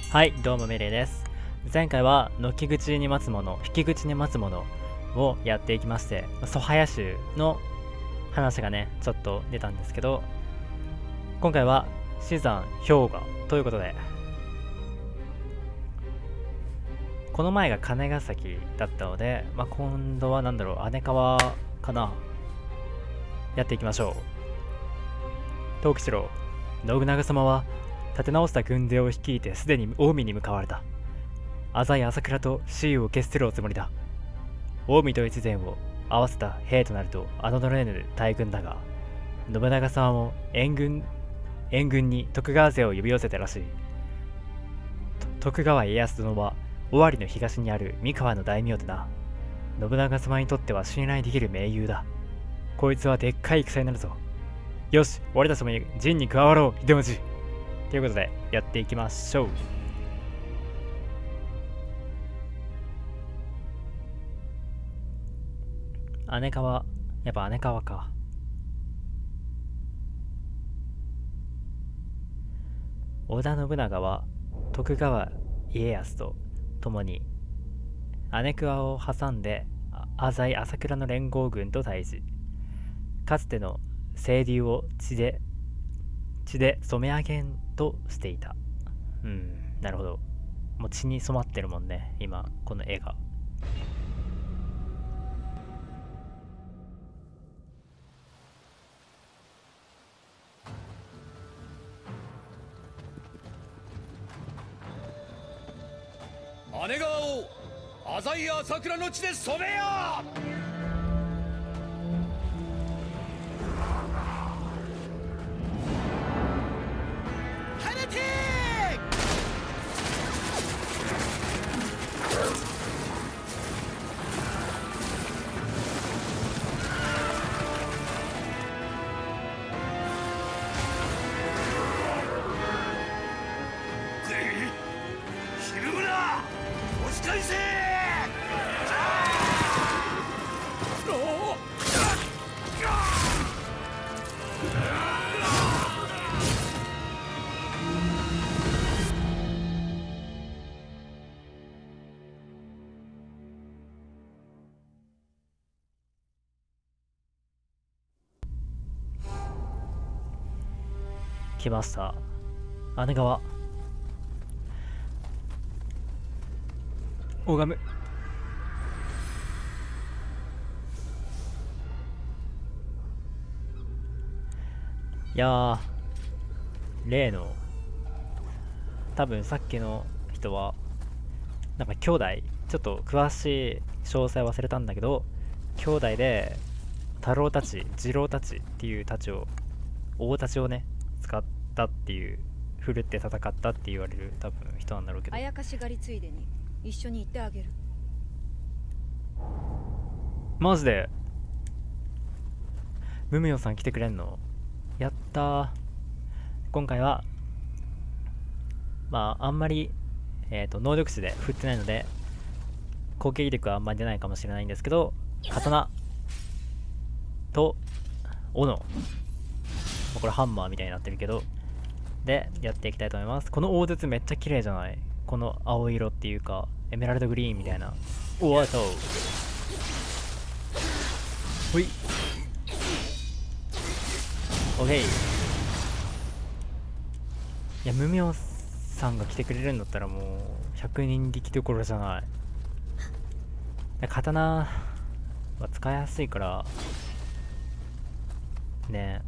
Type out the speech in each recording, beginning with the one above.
はい、どうもメレイです。前回は軒口に待つもの、引き口に待つものをやっていきまして、ソハヤ州の話がね、ちょっと出たんですけど、今回は死山氷河ということで、この前が金ヶ崎だったので、今度は姉川かな、やっていきましょう。藤吉郎、信長様は立て直した軍勢を率いてすでに近江に向かわれた。浅井朝倉と雌雄を決するおつもりだ。近江と越前を合わせた兵となると侮れぬ大軍だが、信長様も援軍に徳川勢を呼び寄せたらしい。徳川家康殿は尾張の東にある三河の大名だな。信長様にとっては信頼できる盟友だ。こいつはでっかい戦になるぞ。よし、俺たちも陣に加わろう、秀吉。ということでやっていきましょう。姉川、やっぱ姉川か。織田信長は徳川家康と共に姉川を挟んで浅井朝倉の連合軍と対峙。かつての清流を血で染め上げんとしていた。なるほど。もう血に染まってるもんね、今この絵が。 姉川を浅井朝倉の地で染めよう。 来ました。姉川。拝む。いやー、例の多分さっきの人は兄弟、ちょっと詳しい詳細忘れたんだけど、兄弟で太郎たち、次郎たちっていう大太刀をね使ったっていう、振るって戦ったって言われる多分人なんだろうけど、 あやかし狩りついでに一緒に行ってあげる。 マジでムムヨさん来てくれんの？やったー。今回はあんまり能力値で振ってないので攻撃力はあんまり出ないかもしれないんですけど、刀と斧、これハンマーみたいになってるけど、でやっていきたいと思います。この大筒めっちゃ綺麗じゃない？この青色っていうかエメラルドグリーンみたいな。おわっとほい、オッケー。いや、ムミョさんが来てくれるんだったらもう100人力どころじゃない。刀は使いやすいからね。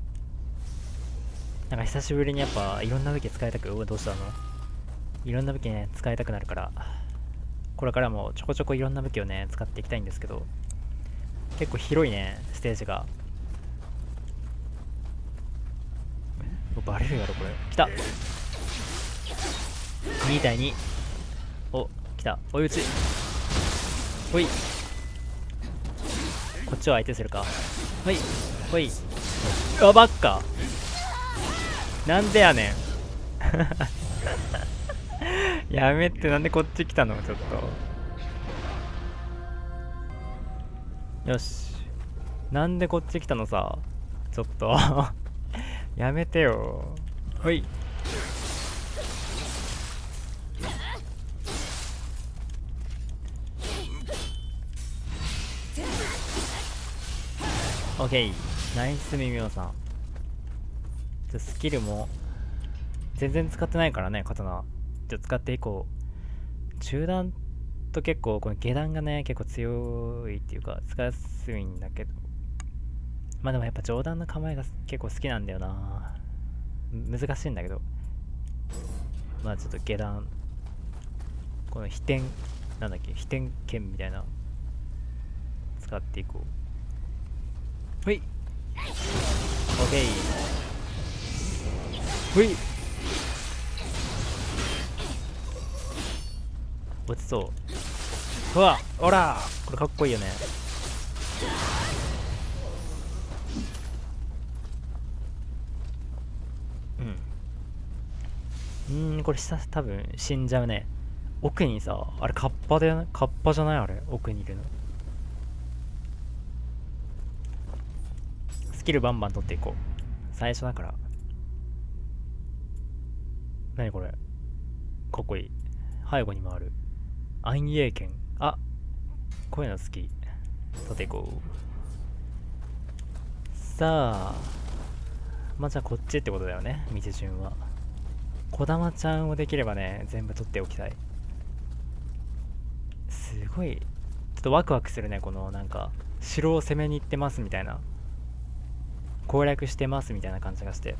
久しぶりにやっぱいろんな武器使いたく、どうしたの？いろんな武器ね使いたくなるから、これからもちょこちょこいろんな武器をね使っていきたいんですけど、結構広いねステージが。バレるやろこれ。来た、2対2。お、来た、追い打ち。ほい、こっちを相手するか。ほいほい。あ、ばっか、なんでやねんやめて、なんでこっち来たの？ちょっとよし、なんでこっち来たのさ、ちょっとやめてよ。ほい。 オッケー。ナイスミミオさん。スキルも全然使ってないからね、刀。じゃ使っていこう。中段と結構この下段がね結構強いっていうか使いやすいんだけど、まあでもやっぱ上段の構えが結構好きなんだよな。難しいんだけど、まあちょっと下段この飛天なんだっけ、飛天剣みたいな使っていこう。ほい、オッケー。ほい、落ちそう。うわ、ほらこれかっこいいよね。これ多分死んじゃうね。奥にさ、あれカッパで、カッパじゃないあれ、奥にいるの。スキルバンバン取っていこう。最初だから。何これ、かっこいい。背後に回る暗影剣。あ、こういうの好き。取っていこう。さあ、まあじゃあこっちってことだよね、道順は。こだまちゃんをできればね全部取っておきたい。すごいちょっとワクワクするね、このなんか城を攻めに行ってますみたいな、攻略してますみたいな感じがして。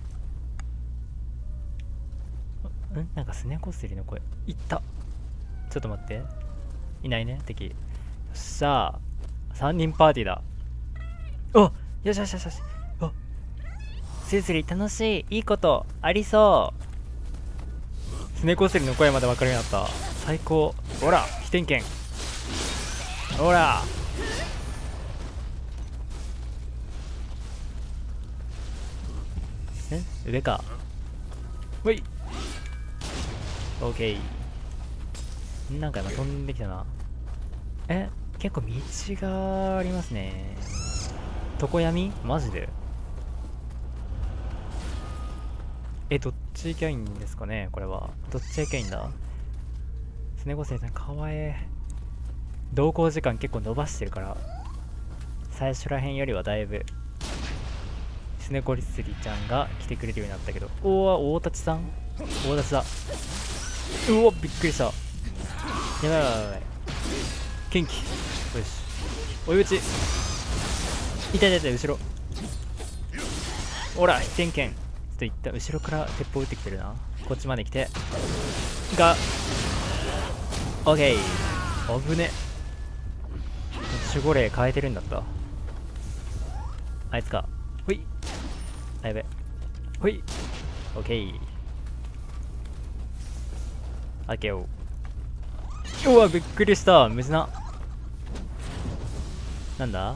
なんかスネコスリの声いった。ちょっと待って、いないね敵。よっしゃー、3人パーティーだ。お、よしよしよしよし。あ、スリスリ楽しい、いいことありそう。スネコスリの声まで分かるようになった。最高。ほら飛天剣、ほら上か。ほい、オッケー。なんか今飛んできたな。結構道がありますね。常闇マジで。どっち行きゃいいんですかね、これは。どっち行きゃいいんだ。スネコスリさんかわえ。同行時間結構伸ばしてるから、最初らへんよりはだいぶスネコスリちゃんが来てくれるようになったけど。おお、大立さん、大立だ。うお、びっくりした。やばいやばいやばい。元気。よし、追い打ち。痛い痛い痛い、後ろ。ほら飛天剣。ちょっと一旦後ろから鉄砲撃ってきてるな。こっちまで来てが、オッケー。危ね。守護霊変えてるんだった。あいつか。ほい、あ、やべ。ほい、オッケー。開けよう。うわ、びっくりした。無事な。なんだ。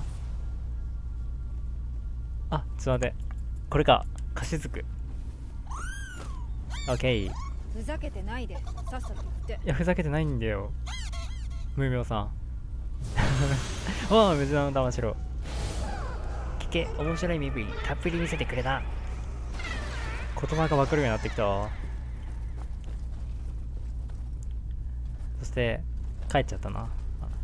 あ、ちょっと待って、これか。貸しづく。オッケー。 ふざけてないでさっさと言って。 いや、ふざけてないんだよ、ムーミョウさん。ああ、無事なの騙しろ。聞け、面白い身振りたっぷり見せてくれた。言葉が分かるようになってきたわ。そして帰っちゃったな。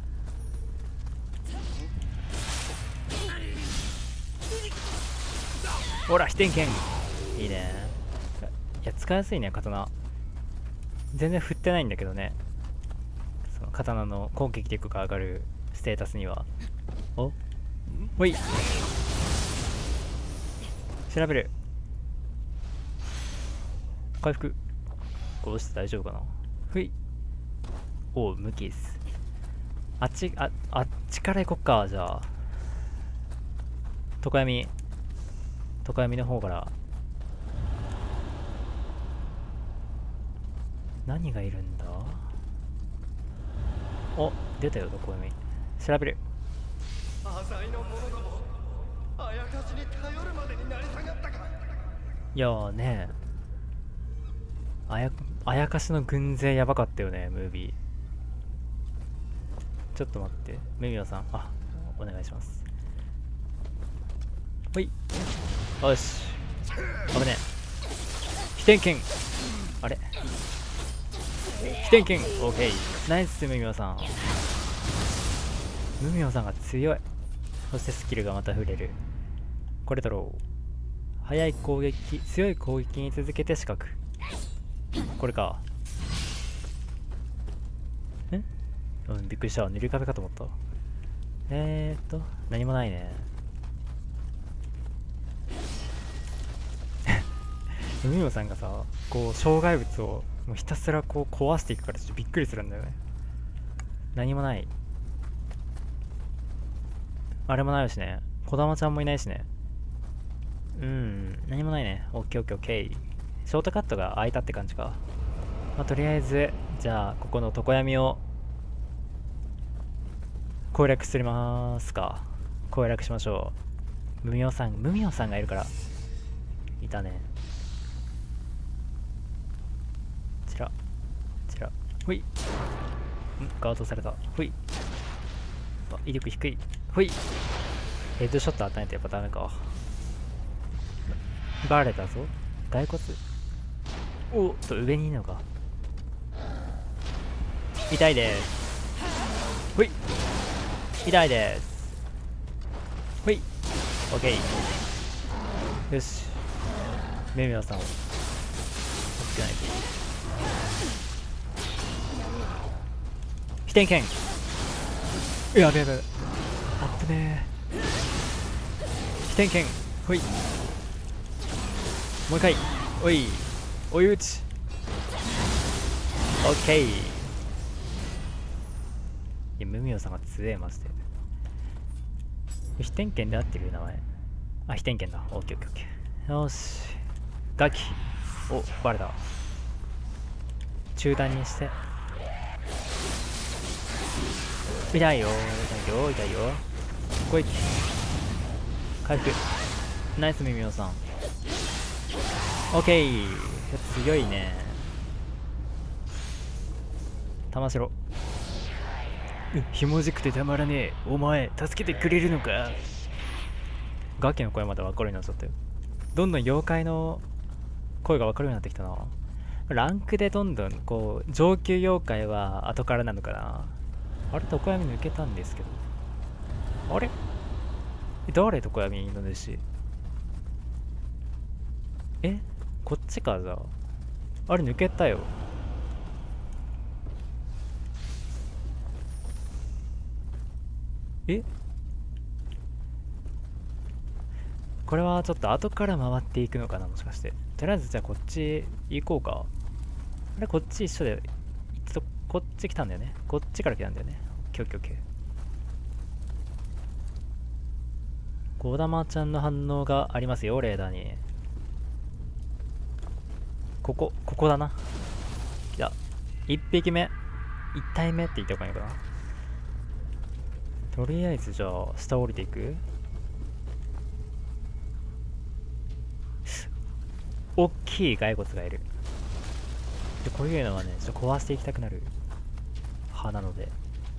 ほら飛天剣、いいね。いや、使いやすいね刀。全然振ってないんだけどね、その刀の攻撃力が上がるステータスには。お、ほい、調べる。回復。こうして大丈夫かな。ふい、おう、無傷。あっちから行こっか。じゃあ常闇の方から何がいるんだ。お、出たよ、常闇。調べる。 浅井の者ども、あやかしに頼るまでになり下がったか。 いやーね、あやかしの軍勢やばかったよね、ムービー。ちょっと待って、ムーミョウさん、あ、お願いします。ほい、よし、危ねえ。飛天剣、あれ、飛天剣、オーケー。ナイスムーミョウさん。ムーミョウさんが強い。そしてスキルがまた触れる。 これだろう。速い攻撃、強い攻撃に続けて四角。これか。うん、びっくりした。塗り壁かと思った。何もないね。海野さんがさ、こう障害物をもうひたすらこう壊していくからちょっとびっくりするんだよね。何もない。あれもないしね。児玉ちゃんもいないしね。何もないね。オッケーオッケーオッケー。ショートカットが開いたって感じか。まあ、とりあえず、じゃあ、ここの常闇を攻略するますか。攻略しましょう。ムミオさんがいるから。いたね。ちら。ほい。ガードされた。ほい。威力低い。ほい。ヘッドショット当たんないとやっぱダメか。バレたぞ。骸骨。おっと、上にいるのか。痛いです。ほい。痛いです。ほい。オッケー。よし。メミオさんを助けないと。飛天剣。やべやべ。あっぶねえ。飛天剣。ほい。もう一回。おい。追い打ち。オッケー。いや、ムミオさんが強え、マジで。飛天剣で合ってる名前。あ、飛天剣だ。オッケーオッケーオッケー。よし。ガキ。お、バレた。中断にして。痛いよ。来い。回復。ナイスミミオさん。オッケー。強いね。玉城。ひもじくてたまらねえ。お前、助けてくれるのか。ガキの声まで分かるようになっちゃったよ。どんどん妖怪の声が分かるようになってきたな。ランクでどんどんこう上級妖怪は後からなのかな。あれ、常闇抜けたんですけど。あれ、誰常闇の主。こっちか。じゃああれ抜けたよ。これはちょっと後から回っていくのかな、もしかして。とりあえずじゃあこっち行こうか。あれ、こっち一緒でこっち来たんだよね。こっちから来たんだよね。オッケーオッケーオッケー。ゴダマちゃんの反応がありますよ、レーダーに。ここだな。じゃあ1匹目、1体目って言った方がいいのかな。とりあえずじゃあ下降りていく。大きい骸骨がいる。で、こういうのはね、ちょっと壊していきたくなる派なので、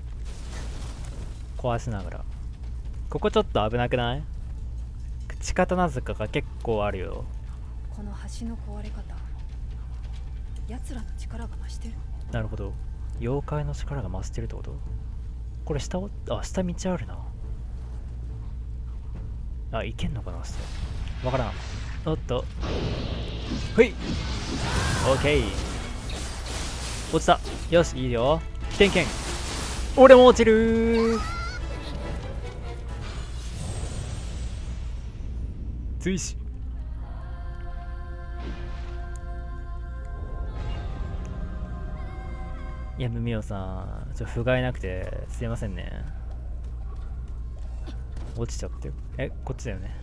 壊しながら。ここちょっと危なくない？口刀塚が結構あるよ。 この橋の壊れ方、奴らの力が増してる。 なるほど。妖怪の力が増してるってこと？これ下道あるな。あ、いけんのかな下。わからん。おっと。ほい。オッケー。落ちた。よし、いいよ。飛天剣。俺も落ちるー。追試。いや、ムミオさん、不甲斐なくてすいませんね。落ちちゃってよ。こっちだよね。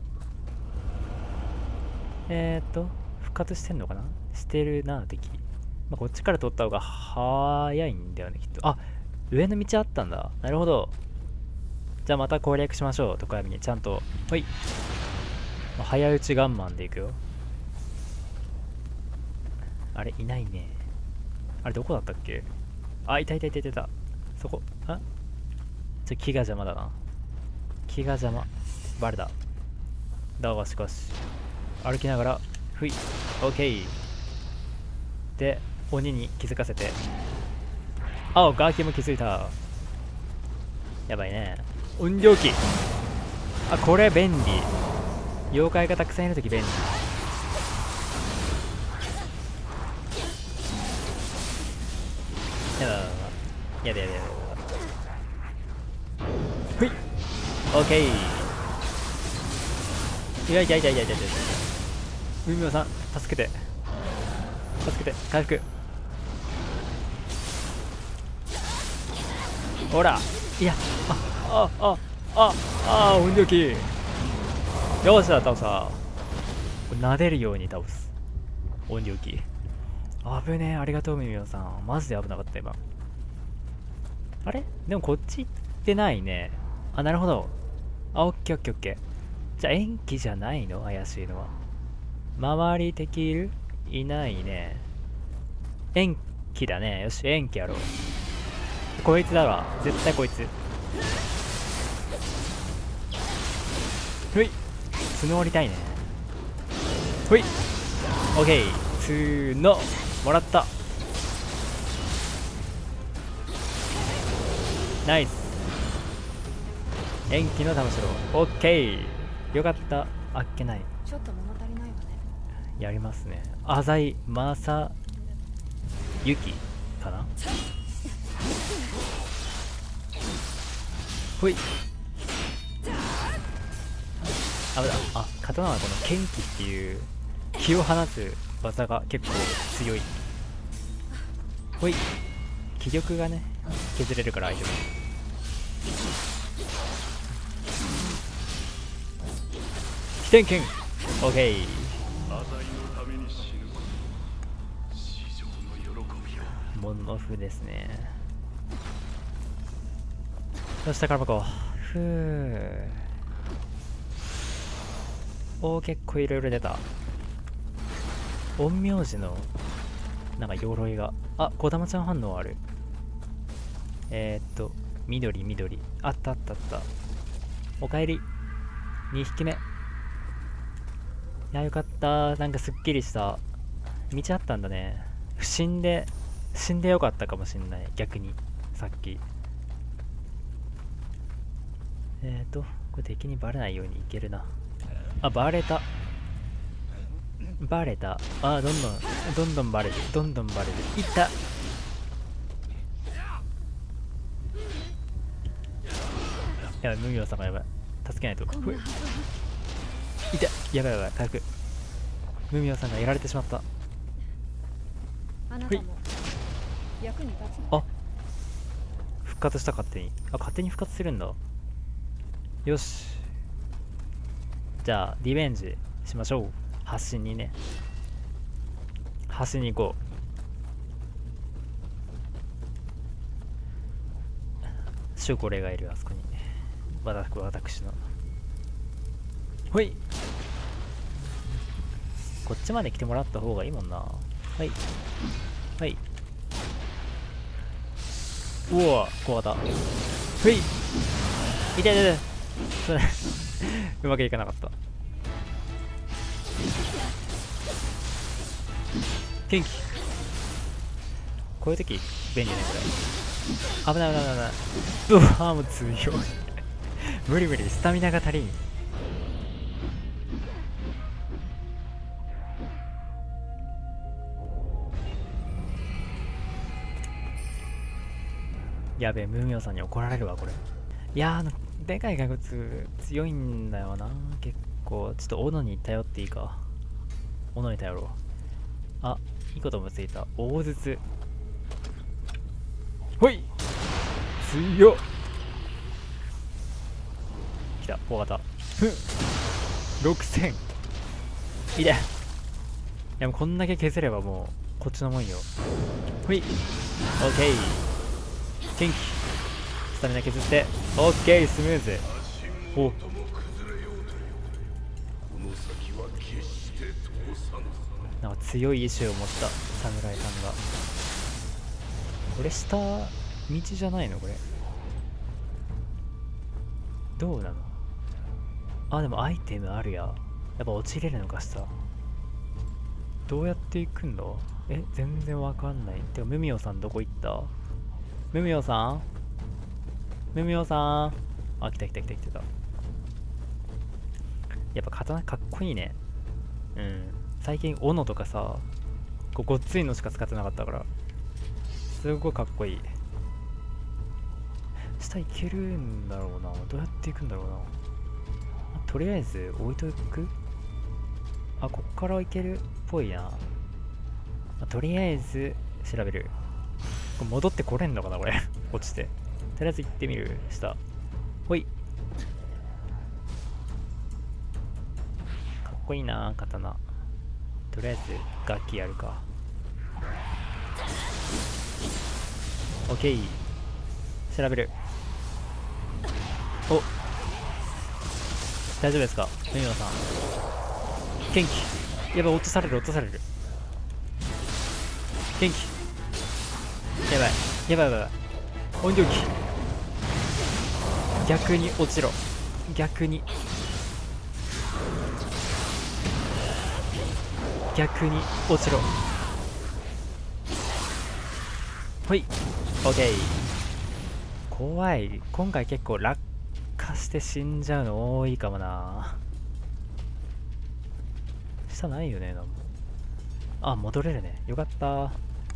復活してんのかな？してるな、敵。まあ、こっちから取った方が早いんだよね、きっと。あ、上の道あったんだ。なるほど。じゃあまた攻略しましょう、常闇に。ちゃんと。ほい。まあ、早打ちガンマンでいくよ。あれ、いないね。あれ、どこだったっけ？あ、いた。そこ。木が邪魔だな。木が邪魔。バレだ。だがしかし。歩きながら、ふい。オッケー。で、鬼に気づかせて。あ、ガーキも気づいた。やばいね。音量器。あ、これ便利。 妖怪がたくさんいるとき便利。やだやだやだやだやだ。ふいオッケー。いやいやいやいやいやいや、海野さん助けて助けて、回復。ほら、いや、音量機。よっしゃ、倒した。撫でるように倒す。音量機。危ねえ、ありがとう、ミミオさん。マジで危なかった、今。あれでもこっち行ってないね。あ、なるほど。あ、オッケーオッケーオッケー。じゃあ、延期じゃないの怪しいのは。周り敵いる？いないね。延期だね。よし、延期やろう。こいつだわ。絶対こいつ。ふい。角折りたいね。ふい。オッケー。角。もらった。ナイス。延期の玉城。オッケー。よかった。あっけない。 ちょっと物足りないわね。 やりますね。浅井正幸かな。ほい。あ、あ、刀はこの剣気っていう気を放つ技が結構強い。ほい。気力がね削れるから相手も。飛天剣。オッケー。モノフですね。よし、宝箱。ふう。おー、結構いろいろ出た。陰陽師のなんか鎧が。あ、小玉ちゃん反応ある。緑緑。あったあったあった。おかえり。2匹目。いや、よかった。なんかすっきりした。道あったんだね。死んでよかったかもしんない。逆に。さっき。これ敵にバレないようにいけるな。あ、バレた。バレた。あ、どんどんバレる。どんどんバレる。いった。やばい、無名さんがやばい。助けないと。ふい。いた。やばいやばい、回復。無名さんがやられてしまった。 あなたも役に立つ。 あ、復活した。勝手に。あ、勝手に復活するんだ。よし、じゃあリベンジしましょう。橋にね、橋に行こう。シュコレがいる。あそこに私の。ほい。こっちまで来てもらった方がいいもんな。はいはい。うわ、怖かった。ふい。痛い痛い痛い。それうまくいかなかった。元気。こういう時便利ね、これ。危ない危ない危ない。うわー、もう強い。無理無理、スタミナが足りん。やべえ、ムーミョンさんに怒られるわ、これ。いやー、でかい怪物強いんだよな、結構。ちょっと斧に頼っていいか。斧に頼ろう。あ、いいこともついた。大筒。ほい。強っ。来た、大型。ふん。6000。いで。いや、もうこんだけ削ればもうこっちのもんよ。ほい。オッケー。元気。スタミナ削って。オッケー、スムーズ。お。なんか強い意志を持った侍さんが。これ下道じゃないのこれ。どうなの。あ、でもアイテムあるや。やっぱ落ちれるのか下。どうやって行くんだ。え、全然わかんない。てかムミオさんどこ行った。ムミオさん、ムミオさん。あ、来た来た来た来た。 やっぱ刀かっこいいね。うん。最近斧とかさ、ごっついのしか使ってなかったから、すごいかっこいい。下行けるんだろうな。どうやって行くんだろうな。とりあえず置いとく。あ、こっから行けるっぽいな。とりあえず調べる。これ戻ってこれんのかなこれ。落ちて。とりあえず行ってみる。下。ほい。かっこいいな刀。とりあえず楽器やるか。オッケー。調べる。お、大丈夫ですかメミオさん。元気。やばい、落とされる落とされる。元気。やばいやばいやばい。音量気。逆に落ちろ。逆に落ちろ。ほい。オッケー。怖い。今回結構落下して死んじゃうの多いかもな。下ないよね、なんも。あ、戻れるね。よかった。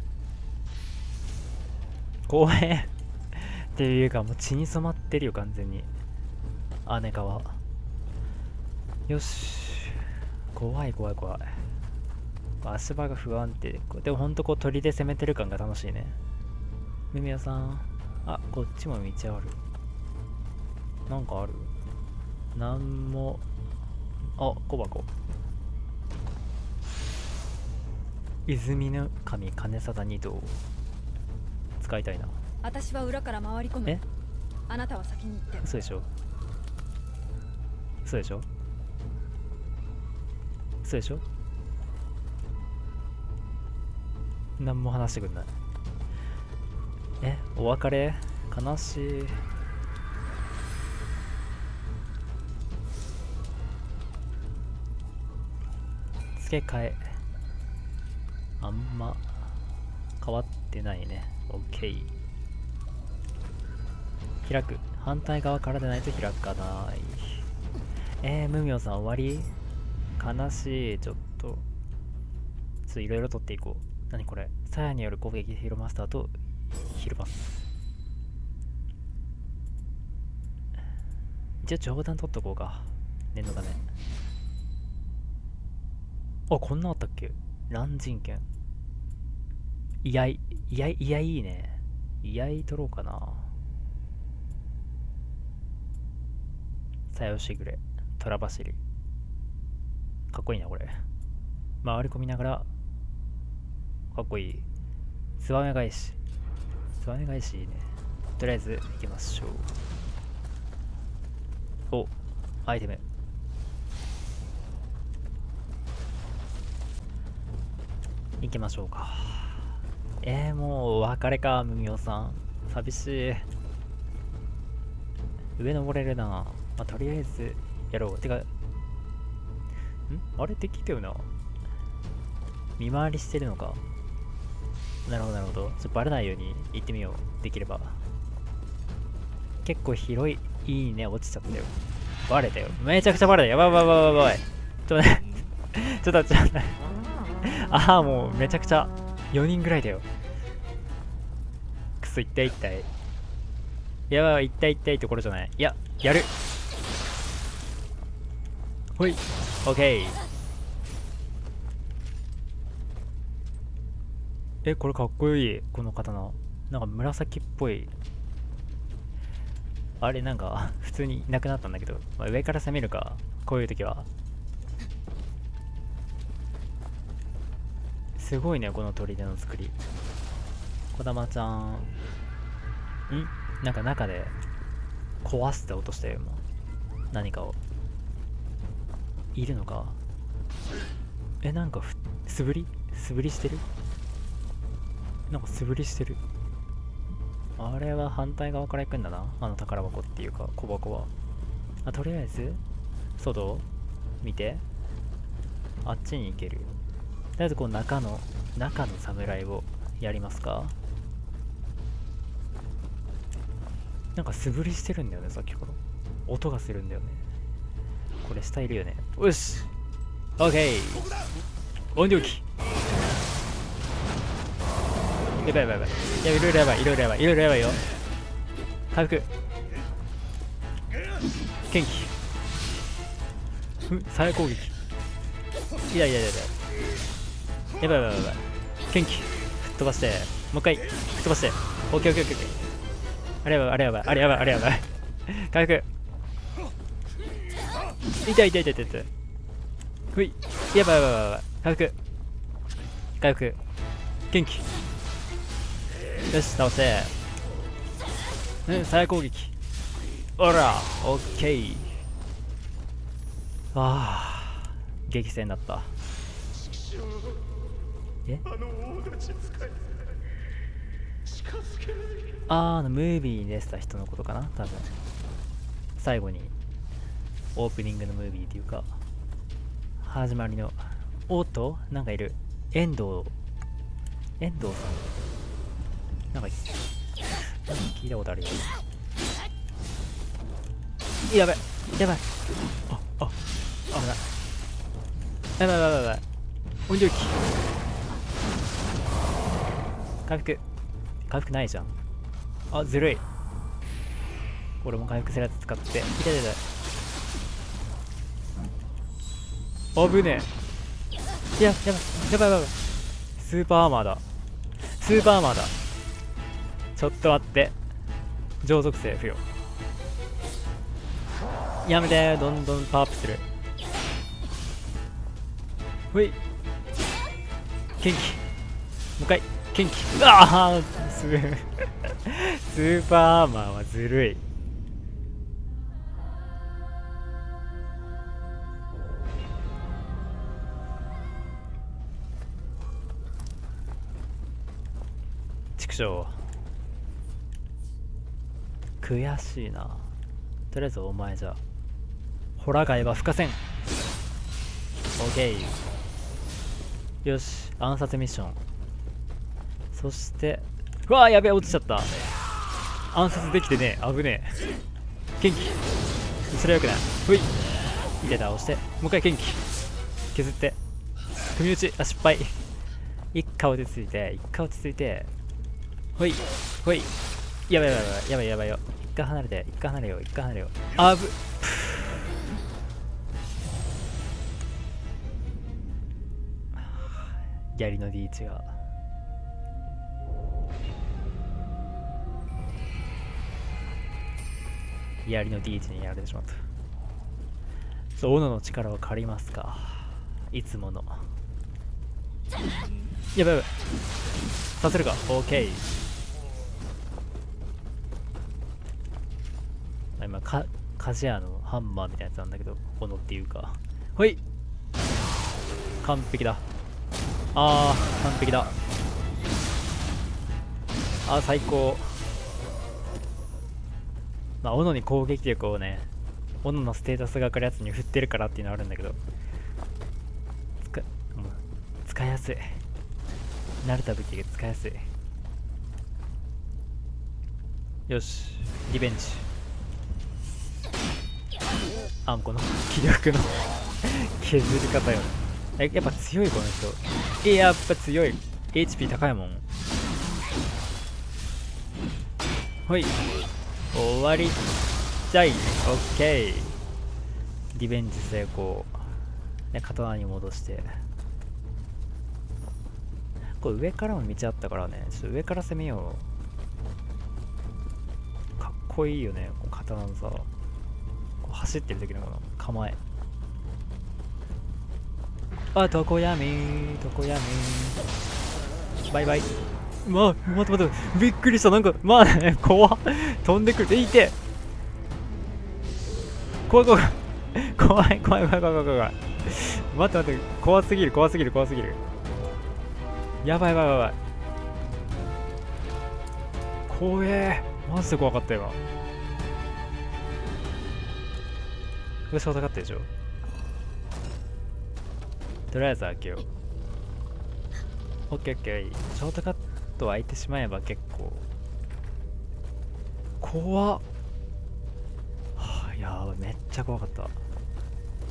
怖え。っていうか、もう血に染まってるよ、完全に。姉川。よし。怖い怖い怖い。足場が不安定。でもほんとこう鳥で攻めてる感が楽しいね。ミミヤさん。あ、こっちも道ある。なんかある？なんも。あ、小箱。泉の神金貞二道。使いたいな。 私は裏から回り込む。 え？ あなたは先に行って。 嘘でしょ？嘘でしょ？嘘でしょ？何も話してくんない。え、お別れ？悲しい。付け替え。あんま変わってないね。オッケー。開く。反対側からでないと開かない。ムミョさん終わり？悲しい。ちょっといろいろ取っていこう。何これ？サヤによる攻撃ヒロマスターとヒルマス。一応冗談取っとこうか。念のため。あ、こんなあったっけ？乱人剣。居合いいね。居合取ろうかな。さよしぐれ。虎走り。かっこいいな、これ。回り込みながら、かっこいい。つばめ返し。つばめ返しいいね。とりあえず行きましょう。お、アイテム。行きましょうか。もうお別れか、ムミオさん。寂しい。上登れるな。まあ、とりあえずやろう。てか、あれできたよな。見回りしてるのか。なるほどなるほど。ちょっとバレないように行ってみよう。できれば。結構広い。いいね、落ちちゃったよ。バレたよ。めちゃくちゃバレたよ。やばいやばいやばいやばい。ちょっとね。ちょっと待って。ああ、もうめちゃくちゃ4人ぐらいだよ。くそ、一体。やばい、一体ところじゃない。いや、やる。ほい。オッケー。これかっこいい。この刀。なんか紫っぽい。あれ、なんか、普通にいなくなったんだけど。まあ、上から攻めるか。こういう時は。すごいね、この砦の作り。こだまちゃん。なんか中で壊して落としたよ、もう。何かを。いるのか？なんか素振りしてる？なんか素振りしてる。あれは反対側から行くんだな。あの宝箱っていうか、小箱は。とりあえず、外見て。あっちに行ける。とりあえずこう中の侍をやりますか。なんか素振りしてるんだよね、さっきから。音がするんだよね。 これ下いるよね。よし OK 音量機。やばいやばいやばい。いや、いろいろやばい、いろいろやばい、いろいろやばいよ。回復。元気。再攻撃。いやいやいやいや。やばいやばいやばい。元気。吹っ飛ばして。もう一回。吹っ飛ばして。オッケーオッケーオッケーオッケー。あれやばい、あれやばい、あれやばい、あれやばい。回復。痛い痛い痛い痛い痛い。ふい。やばいやばいやばい。回復。回復。元気。よし、倒して。再攻撃。おら、オッケー。ああ、激戦だった。え？ムービーに出てた人のことかな、多分。最後にオープニングのムービーっていうか始まりの。おっと、なんかいる。遠藤さん、なんか聞いたことあるよ。やばいやばい。危ない。やばいやばいやばい。音量機。回復ないじゃん。あ、ずるい。俺も回復するやつ使って。痛い痛い痛い。危ねえ。いや、やばいやばいやばい。スーパーアーマーだ。スーパーアーマーだ。ちょっと待って。上属性不要。やめて、どんどんパワーアップする。ほい。元気。もう一回。元気。ああスーパーアーマーはずるい。畜生。悔しいな。とりあえずお前じゃホラガイは吹かせん。 OK。 よし、暗殺ミッション。そしてうわー、やべえ、落ちちゃった。暗殺できてねえ。危ねえ。元気。それはよくない。ほい。いて倒して、もう一回元気削って、組み打ち。あ、失敗。一回落ち着いて、ほいほい。やばいやばいやばいやばいよ。一回離れて、一回離れよう、一回離れよう。あぶ槍のリーチが槍の D1 にやられてしまった。そう、斧の力を借りますか。いつもの。やばいやばい。させるか。 OK。 今鍛冶屋のハンマーみたいなやつなんだけど、斧っていうか。ほい。完璧だ。完璧だ。最高。まあ、斧に攻撃力をね、斧のステータスが上がるやつに振ってるからっていうのはあるんだけど、使いやすい。慣れた武器が使いやすい。よし、リベンジ。この気力の削り方よね。やっぱ強いこの人。やっぱ強い。 HP 高いもん。ほい、終わりちゃい。オッケー。リベンジ成功。で、刀に戻して。これ上からも道あったからね、ちょっと上から攻めよう。かっこいいよね、こう刀のさ、こう走ってる時のこの構え。常闇。バイバイ。待ってびっくりした。なんか怖っ。飛んでくる。いて。怖い。待って怖すぎる。やばい。怖え。マジで怖かったよ。これショートカットでしょ。とりあえず開けよう。オッケー。ショートカット開いてしまえば結構怖っ。やばい、めっちゃ怖かった。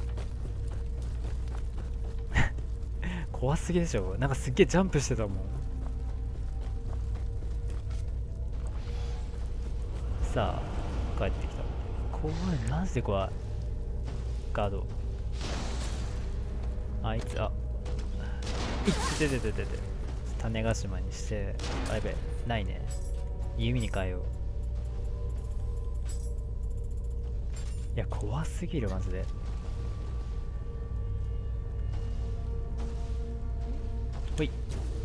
怖すぎでしょ。なんかすっげえジャンプしてたもん。さあ帰ってきた。怖い、マジで怖い。ガード、あいつ、あいってててててて、種子島にして、あ、やべ、ないね。弓に変えよう。いや怖すぎるマジで。ほい、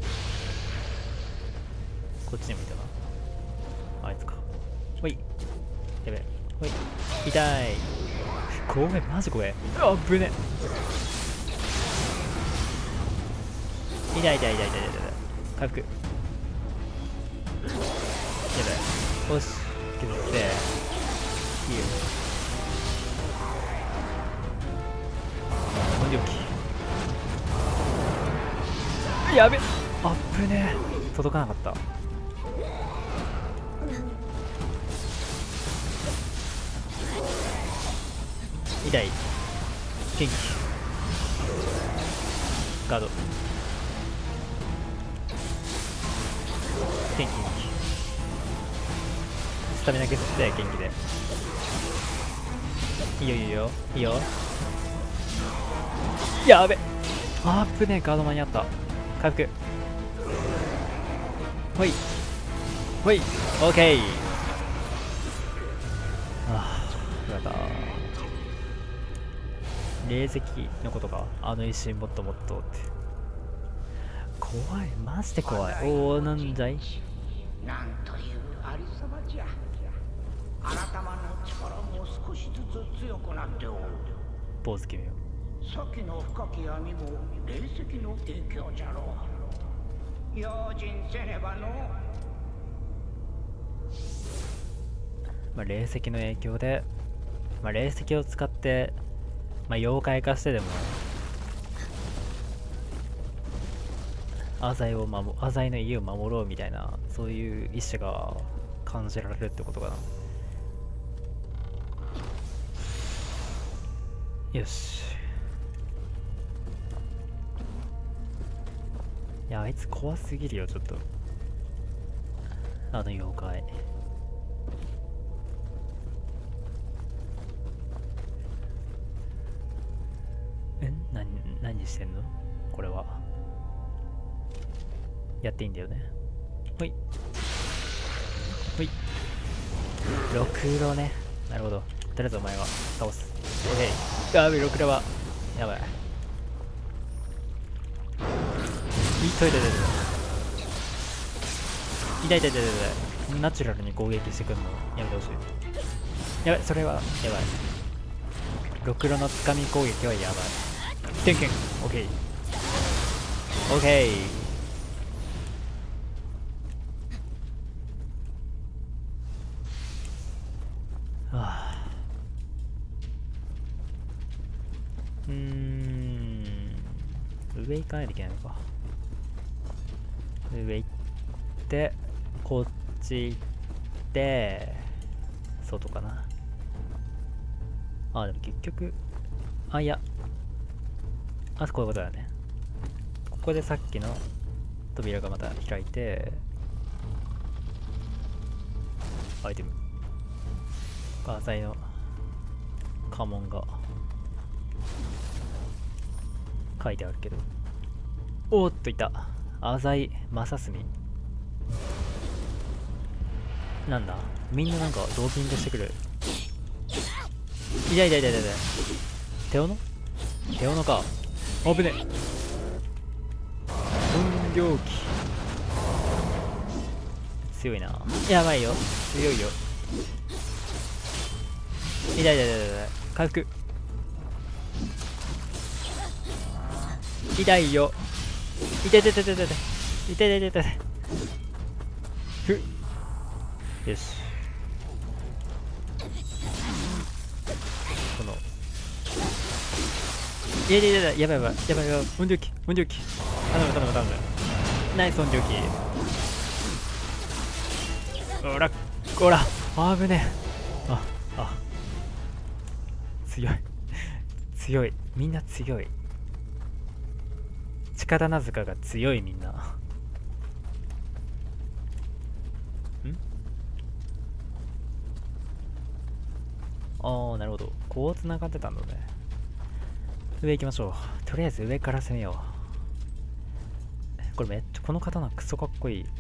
こっちにもいたな、あいつか。ほい、やべ、ほい、痛い。ごめん、マジごめん。あぶね。痛い痛い痛い痛い痛い痛い。回復、やばい。よし、削っていいよ。本領機、やべっ、あっぶねえ、届かなかった。痛い、元気、ガード、元気元気、スタミナ削って元気でいいよいいよいいよ。やべっ、あっぶねえ、ガード間に合った。回復、ほいほい、オッケー。ああ、よかった。霊石のことか、あの一瞬もっともっとって。怖い、マジで怖い。おお、なんだい。 なんというありさまじゃ。あなたまの力も少しずつ強くなっておる。 ポーズ決めよ先の深き闇も霊石の影響じゃろう。用心せねばの。 まあ霊石の影響で、まあ霊石を使って、まあ妖怪化してでもアザイの家を守ろうみたいな、そういう意志が感じられるってことかな。よし。いや、あいつ怖すぎるよ、ちょっと。あの妖怪。何してんのこれは。やっていいんだよね。ほいほい、ろくろね。なるほど、とりあえずお前は倒す。オッケー。やべえ、ろくろはやばい。痛い痛い痛い痛い痛い痛い痛い痛い。ナチュラルに攻撃してくんのやめてほしい。やばい、それはやばい。ろくろのつかみ攻撃はやばい。ケンケン、オッケーオッケー。はあ、上行かないといけないのか。上行ってこっち行って外かな。あ、でも結局、あ、いや、あ、こういうことだね。ここでさっきの扉がまた開いて、アイテム、火災の家紋が書いてあるけど、おーっといた。浅井正澄。なんだ、みんななんかドーピングしてくる。痛い痛い痛い痛い痛い。手斧か。あぶね。本領機強いな。やばいよ、強いよ。痛い痛い痛い痛い。回復、痛いよ。痛い痛い痛い痛い痛い痛い痛い痛い痛い。ふっ、よし。このいやいやいや、やばいやばいやばいやばい。本領機頼む頼む頼む。ナイス本領機。おらおら、あぶねえ。あ、強い、みんな強い。 刀塚が強いみんな。ああ、なるほど。こう繋がってたんだね。上行きましょう。とりあえず上から攻めよう。これめっちゃ、この刀クソかっこいい。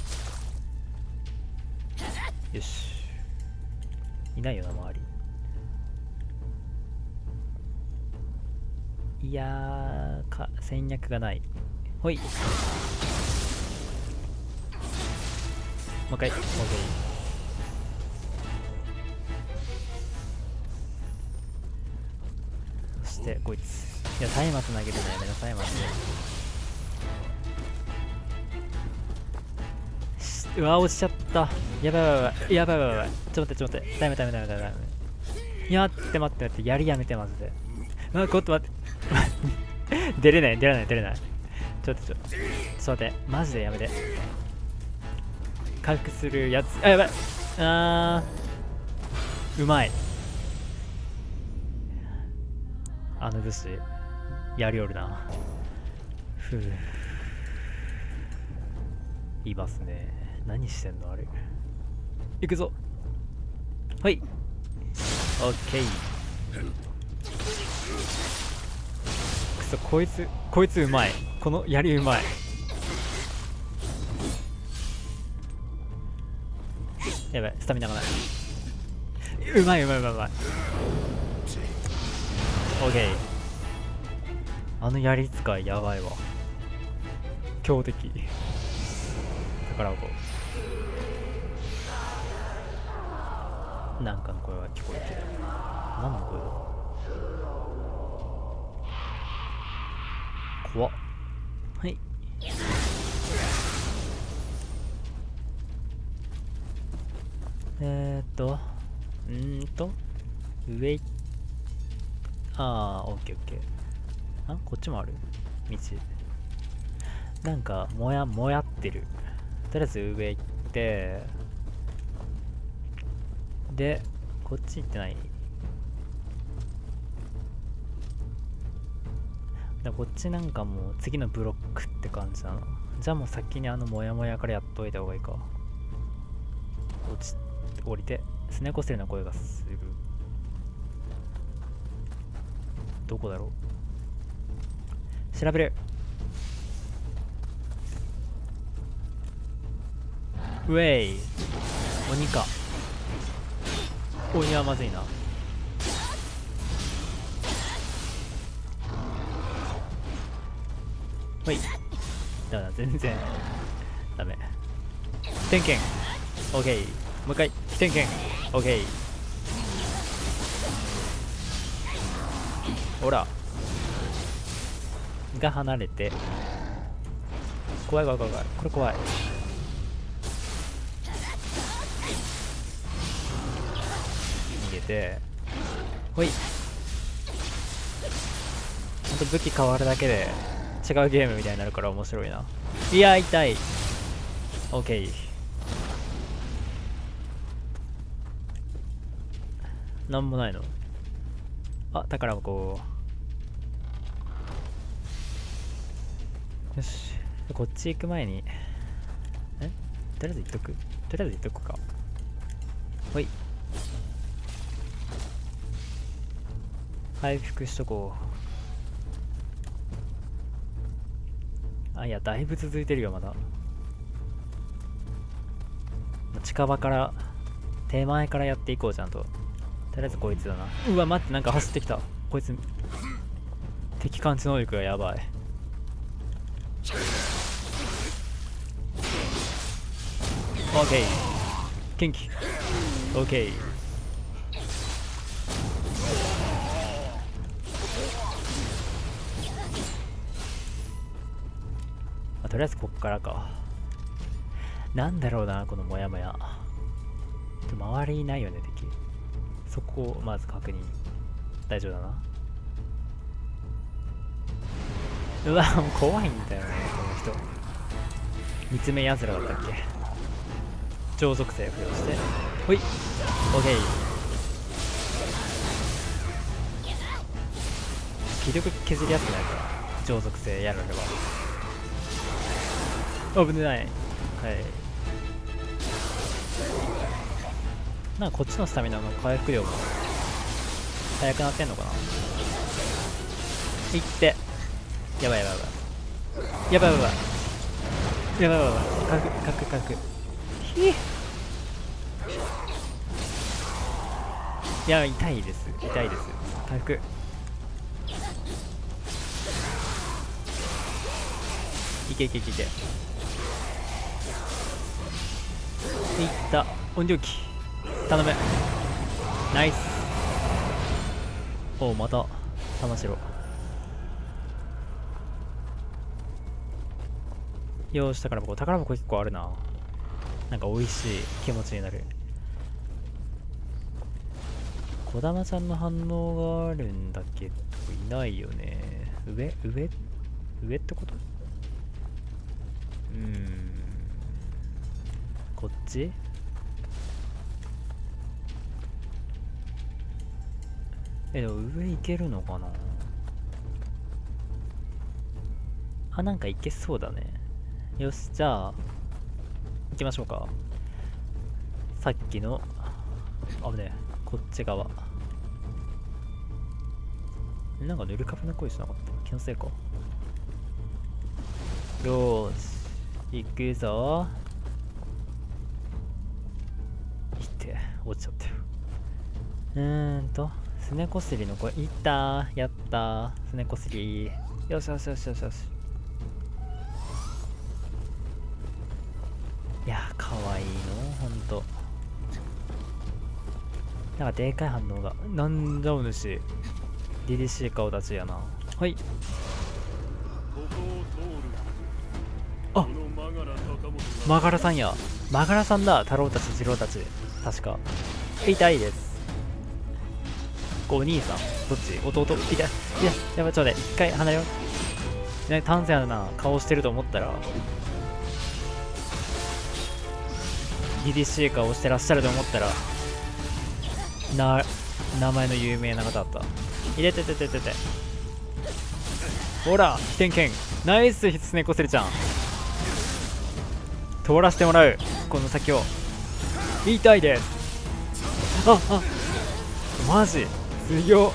よし。いないよな、周り。いやー、戦略がない。ほい。もう一回。オッケー。そしてこいつ。いや、松明投げるのやめなさい、マジで。うわ、落ちちゃった。やばいやばいやばいやばいやばい。ちょっと待って。ダメ。いや、待って。やりやめて、マジで。うわ、ちょっと待って。出れない。ちょっと待って。マジでやめて。回復するやつ。あ、やばい。うまい。あの武士やりおるな。ふう、いますね。何してんのあれ。行くぞ。はい、オッケー。くそ、こいつうまい。この槍うまい。やばい、スタミナがない。うまい。オッケー。あの槍使いやばいわ。強敵。宝箱。なんかの声が聞こえてる。何の声だ。怖っ。はい。上行っ、あー、オッケー。あ、こっちもある道。なんかもやってる。とりあえず上行って、でこっち行ってない。こっちなんかもう次のブロックって感じだな。じゃあもう先にあのモヤモヤからやっといた方がいいか。降りてスネコセルの声がする。どこだろう。調べる。ウェイ、鬼か。鬼はまずいな。ほい。だから全然ダメ。起点剣。オッケー。もう一回起点剣。オッケー。ほらが離れて。怖い。これ怖い。逃げて、ほい。ほんと武器変わるだけで違うゲームみたいになるから面白いな。いや、痛い。オッケー。なんもないの。あ、宝箱。よし、こっち行く前に、とりあえず行っとくか。ほい。回復しとこう。あ、いや、だいぶ続いてるよ、まだ。近場から、手前からやっていこう、ちゃんと。とりあえずこいつだな。うわ、待って、なんか走ってきた。こいつ、敵感知能力がやばい。オッケー。元気。オッケー。とりあえずこっからか。なんだろうな、このモヤモヤ。周りいないよね、敵。そこをまず確認。大丈夫だな。うわ、もう怖いんだよね、この人。三つ目やつらだったっけ。超属性付与して、ほい。オッケー。気力削りやすくないから超属性やられば危ない。はい、なんかこっちのスタミナの回復量も早くなってんのかな。いって、やばいやばいやばいやばいやばいやばいやばいやばい、かくひいや、痛いです。回復いけいった。音量機頼む。ナイス。おお、また玉城。よし、宝箱1個あるな。なんか美味しい気持ちになる。児玉ちゃんの反応があるんだけどいないよね。上ってこと？こっち？でも上行けるのかなあ。なんか行けそうだね。よし、じゃあ行きましょうか。さっきの危ねえ、こっち側。なんかぬるかぶの声しなかった。気のせいか。よーし、行くぞ。いって落ちちゃったよ。すねこすりの声いったー。やったー、すねこすり。よし。いやー、かわいいのほんと。なんかでかい反応が。なんだお主、凛々しい顔立ちやな。はい。あ、マガラさんや。マガラさんだ。太郎たち次郎たち確か。痛いです。お兄さんどっち？弟？痛い。やばい、ちょうだい、一回離れようね。端正な顔してると思ったら凛々しい顔してらっしゃると思ったら名前の有名な方だった。入れてほら、飛天剣ナイス。すねこすりちゃん通らせてもらう。この先を。痛いです。マジ強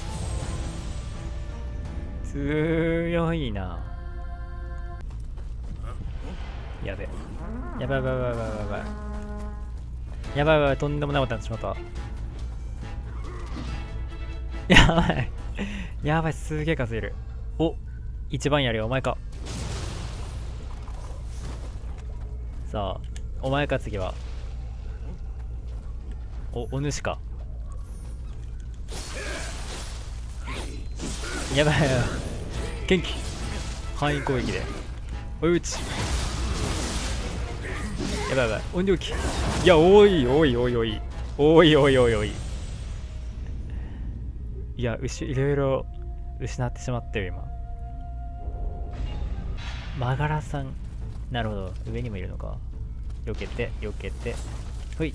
いな。やばい、とんでもないことになってしまった。やばい、すげえ数いる。お、一番やるよお前か。さあ、お前か次は。お主か。やばい元気。範囲攻撃で追い打ち。やばい音量機。いや、おい。いや、いろいろ失ってしまったよ今。マガラさん、なるほど、上にもいるのか。避けてほい。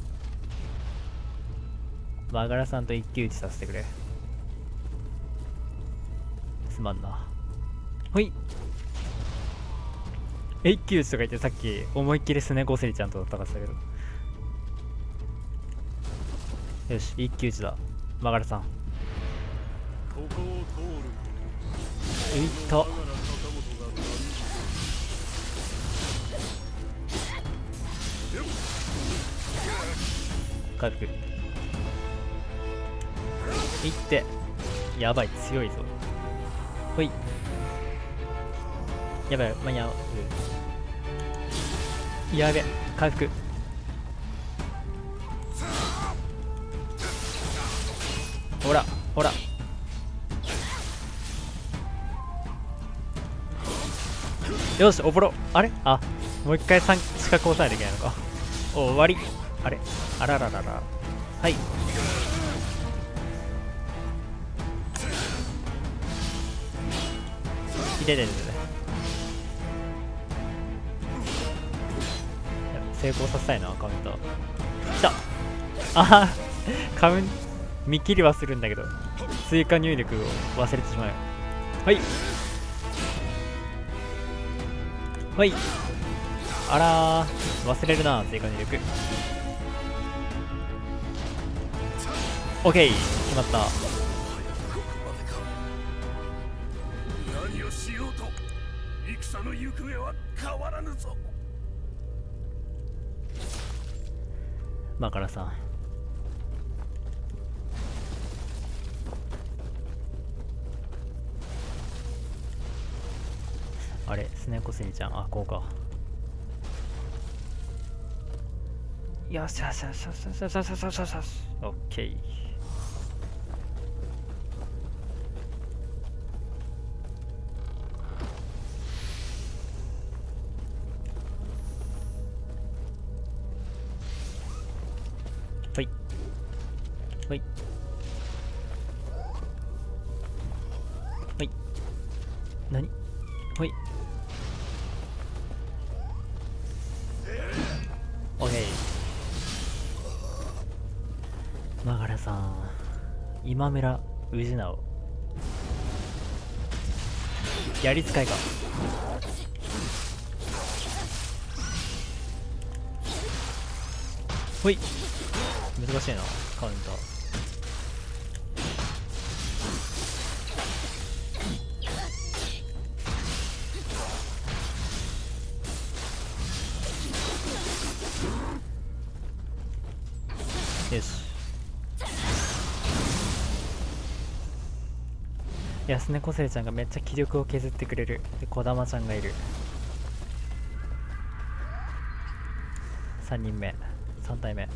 マガラさんと一騎打ちさせてくれ。すまんな。ほい。一騎打ちとか言って、さっき思いっきりすねこすりちゃんと戦ってたけど。よし、一騎打ちだ。マガラさん。いった。回復いって。やばい、強いぞ。ほい。やばい、間に合う。やべ、回復。ほらよし、おぼろ。あれ、あ、もう一回四角押さえなきゃいけないのか。お、終わり。あれ、あらららら。はい。痛い。成功させたいな、カウンター。きた。あは、見切りはするんだけど追加入力を忘れてしまう。はい。 ほい。あらー、忘れるな、追加入力。オッケー、決まった。 何をしようと戦の行方は変わらぬぞ。 マカラさん。あれ、スネコセリちゃん、あ、こうか。よしよしよしよしよしよしよしよしよしよし。オッケー。はい。はい。はい。何？はい。オッケー。マガラさん、今村氏直。やり使いか。ほい。難しいな、カウンター。よし。安根こせりちゃんがめっちゃ気力を削ってくれる。で、こだまちゃんがいる。3人目、3体目。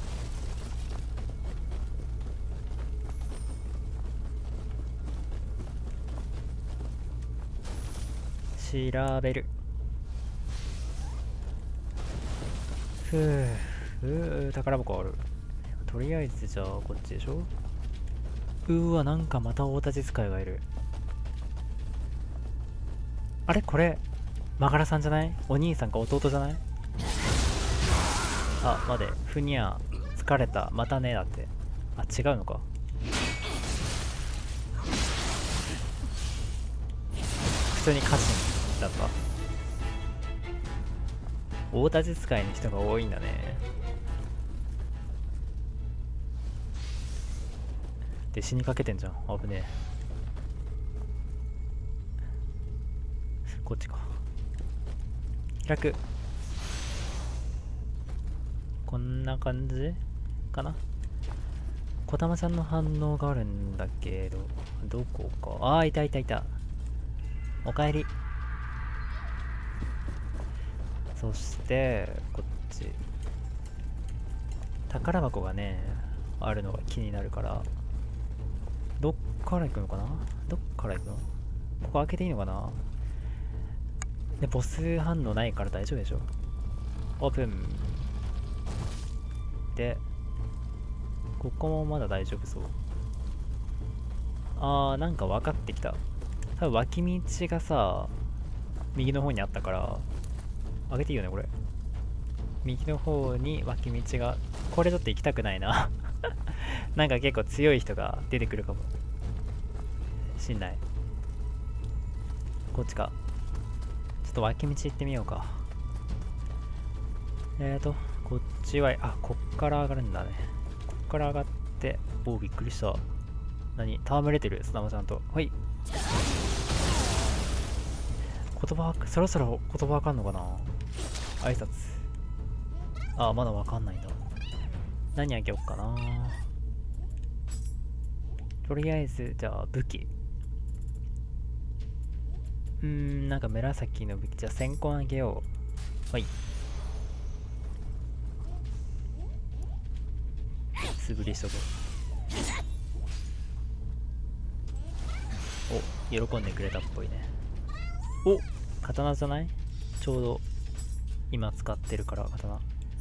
調べる。宝箱ある。とりあえずじゃあこっちでしょ。わ、なんかまた大立ち使いがいる。あれこれマガラさんじゃない？お兄さんか弟じゃない？あ、待て、ふにゃ疲れた、またねだって。あ、違うのか。普通に家臣だった。大立ち使いの人が多いんだね。で、死にかけてんじゃん。危ねえ。こっちか。開く。こんな感じかな。こたまちゃんの反応があるんだけど、どこか。ああ、いたいたいた。おかえり。そしてこっち宝箱がねあるのが気になるから、どっから行くのかな。どっから行くの。ここ開けていいのかな。で、ボス反応ないから大丈夫でしょ。オープンで、ここもまだ大丈夫そう。あー、なんか分かってきた。多分脇道がさ右の方にあったから開けていいよねこれ。右の方に脇道が、これちょっと行きたくないななんか結構強い人が出てくるかもしんない。こっちか。ちょっと脇道行ってみようか。こっちは、あ、こっから上がるんだね。こっから上がって、お、びっくりした。何？戯れてる、スタマちゃんと。はい。言葉、そろそろ言葉わかんのかな。挨拶。あ、まだわかんないんだ。何あげよっかな。とりあえず、じゃあ武器。なんか紫の武器。じゃあ先行あげよう。はい。素振りしとこう。お、喜んでくれたっぽいね。お、刀じゃない？ちょうど今使ってるから刀。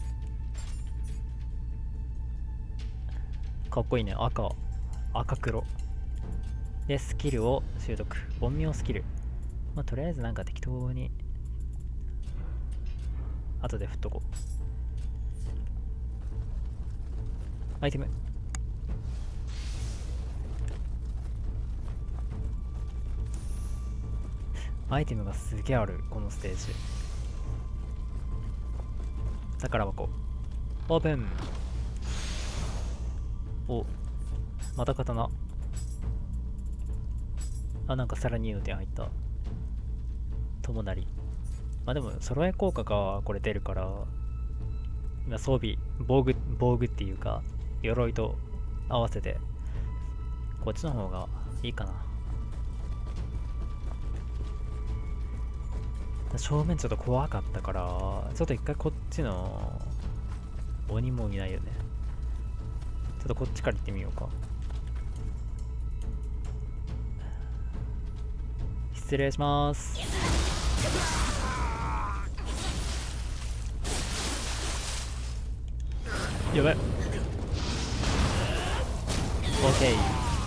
かっこいいね。赤黒でスキルを習得。陰陽スキル。まあとりあえずなんか適当に後で振っとこう。アイテム。アイテムがすげえあるこのステージ。 宝箱オープン。お、また刀。あ、なんかさらにいいの点入った。友なり。まあでも揃え効果がこれ出るから、今装備防具っていうか鎧と合わせてこっちの方がいいかな。正面ちょっと怖かったから、ちょっと一回こっちの鬼もいないよね。ちょっとこっちから行ってみようか。失礼します。やばい。 OK。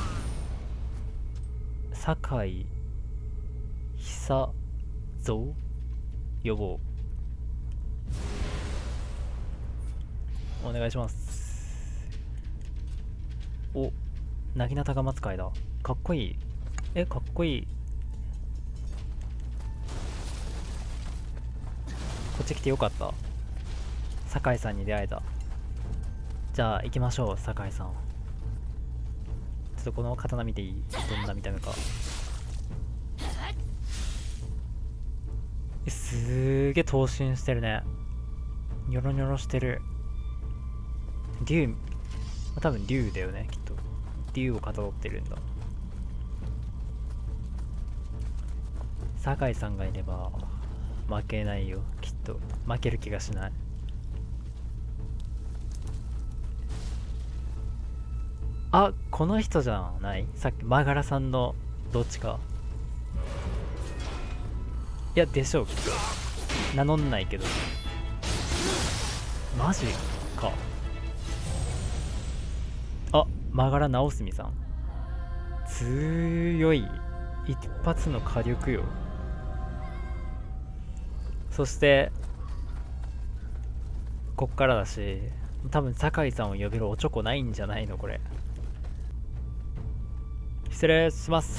酒井久蔵予防お願いします。お、なぎなたが待つ会だ。かっこいい。かっこいい。こっち来てよかった。酒井さんに出会えた。じゃあ行きましょう、酒井さん。ちょっとこの刀見ていい？どんな見た目か。すーげえ頭身してるね。ニョロニョロしてる。竜、多分竜だよね、きっと。竜をかたどってるんだ。酒井さんがいれば負けないよ、きっと。負ける気がしない。あ、この人じゃない？さっきマガラさんのどっちか。いや、でしょう。名乗んないけど。マジか。あ、マガラ直澄さん。強い。一発の火力よ。そしてこっからだし、多分酒井さんを呼べるおちょこないんじゃないのこれ。失礼します。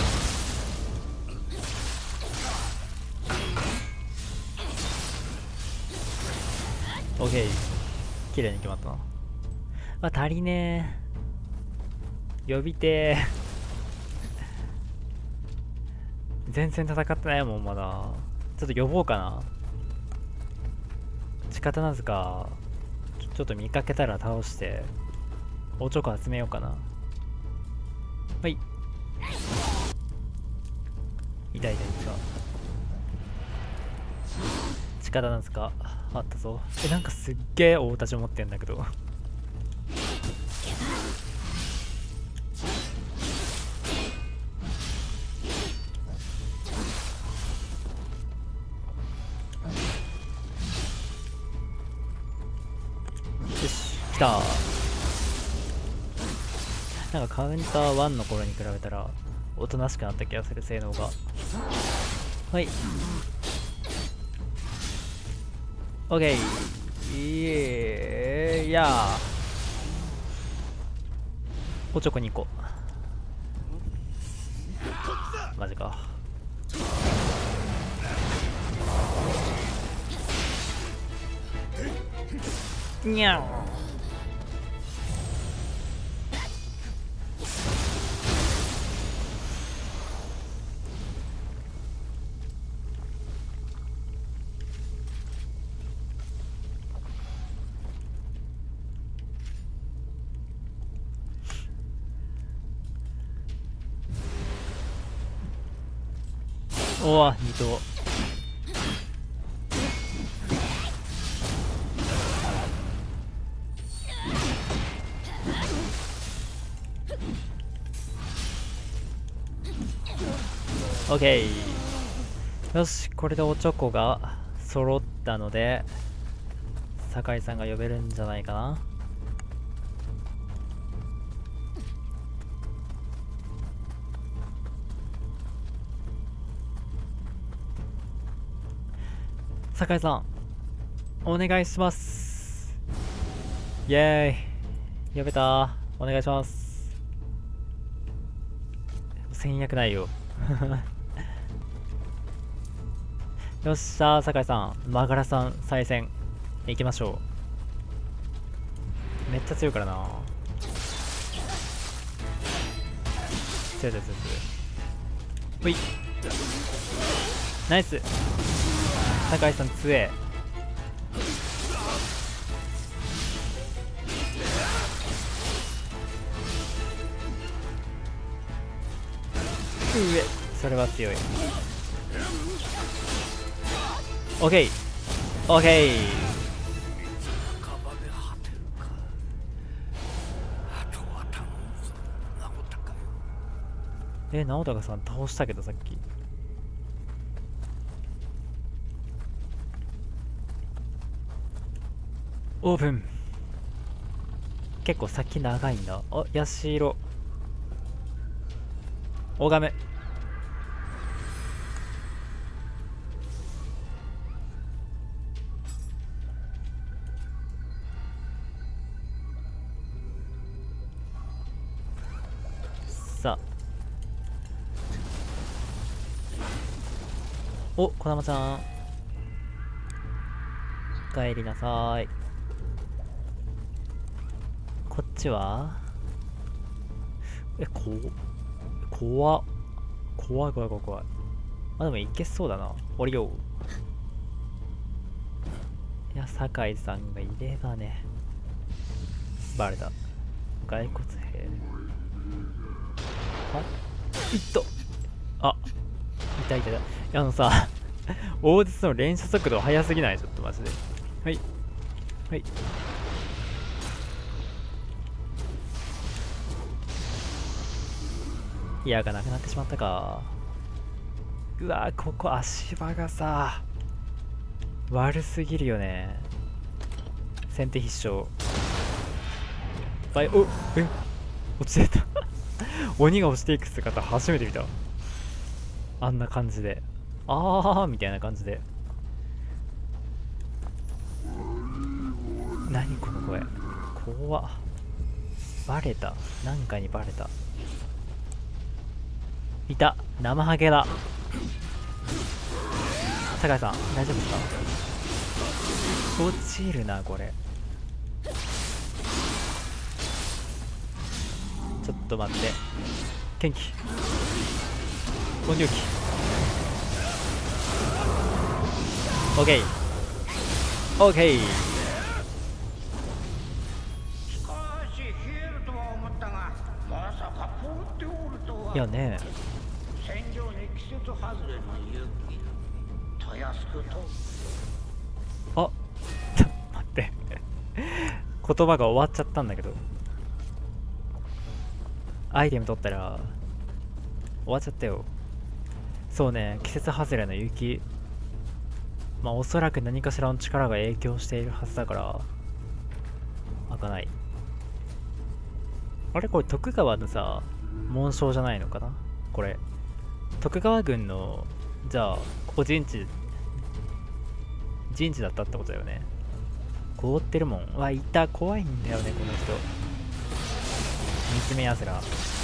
オッケー、綺麗に決まったな。あ、足りねえ。呼びてー。全然戦ってないもんまだ。ちょっと呼ぼうかな。地下なずかちょっと見かけたら倒しておちょこ集めようかな。はい、痛い痛い痛い。地下なずかあったぞ。なんかすっげえ大立ち持ってんだけど。よし、来た。なんかカウンター1の頃に比べたらおとなしくなった気がする、性能が。はい、オッケー。いやー、おちょこ2個。マジか。にゃー。おわ、2頭。オッケー。よし、これでおちょこが揃ったので酒井さんが呼べるんじゃないかな。酒井さんお願いします。イエーイ、呼べた。お願いします。戦略ないよ。よっしゃー、酒井さん、マガラさん再戦行きましょう。めっちゃ強いからな。強い強い強い強い。ほい、ナイス。酒井さん強え。上、それは強い。オッケーオッケー。直高さん倒したけどさっき。オープン。結構先長いんだ。あ、ヤシロ。オガメ。さあ。お、こだまちゃん。お帰りなさーい。こっちは怖っ。怖い怖い怖い怖い。あ、でもいけそうだな。降りよう。いや、酒井さんがいればね。バレた。骸骨兵。あ、いっと。あ、いたいたいた。いや、さ、大筒の連射速度速すぎない？ちょっとマジで。はい。はい。矢がなくなってしまったか。うわー、ここ足場がさ悪すぎるよね。先手必勝。お、落ちてた鬼が落ちていく姿初めて見た。あんな感じで、あーみたいな感じで。何この声、怖っ。バレた、なんかにバレた。いた、生ハゲだ。酒井さん大丈夫ですか？落ちるなこれ。ちょっと待って、元気音量機。オッケーオッケー。 しかし冷えるとは思ったが、まさか凍っておるとは。 いやね、 戦場に季節外れの雪、たやすくと。 あ、ちょっと待って言葉が終わっちゃったんだけど。アイテム取ったら終わっちゃったよ。そうね、季節外れの雪。まあおそらく何かしらの力が影響しているはずだから開かない。あれこれ徳川のさ紋章じゃないのかなこれ。徳川軍のじゃあここ陣地だったってことだよね。凍ってるもん。うわ、いた、怖いんだよねこの人。見つめやすら。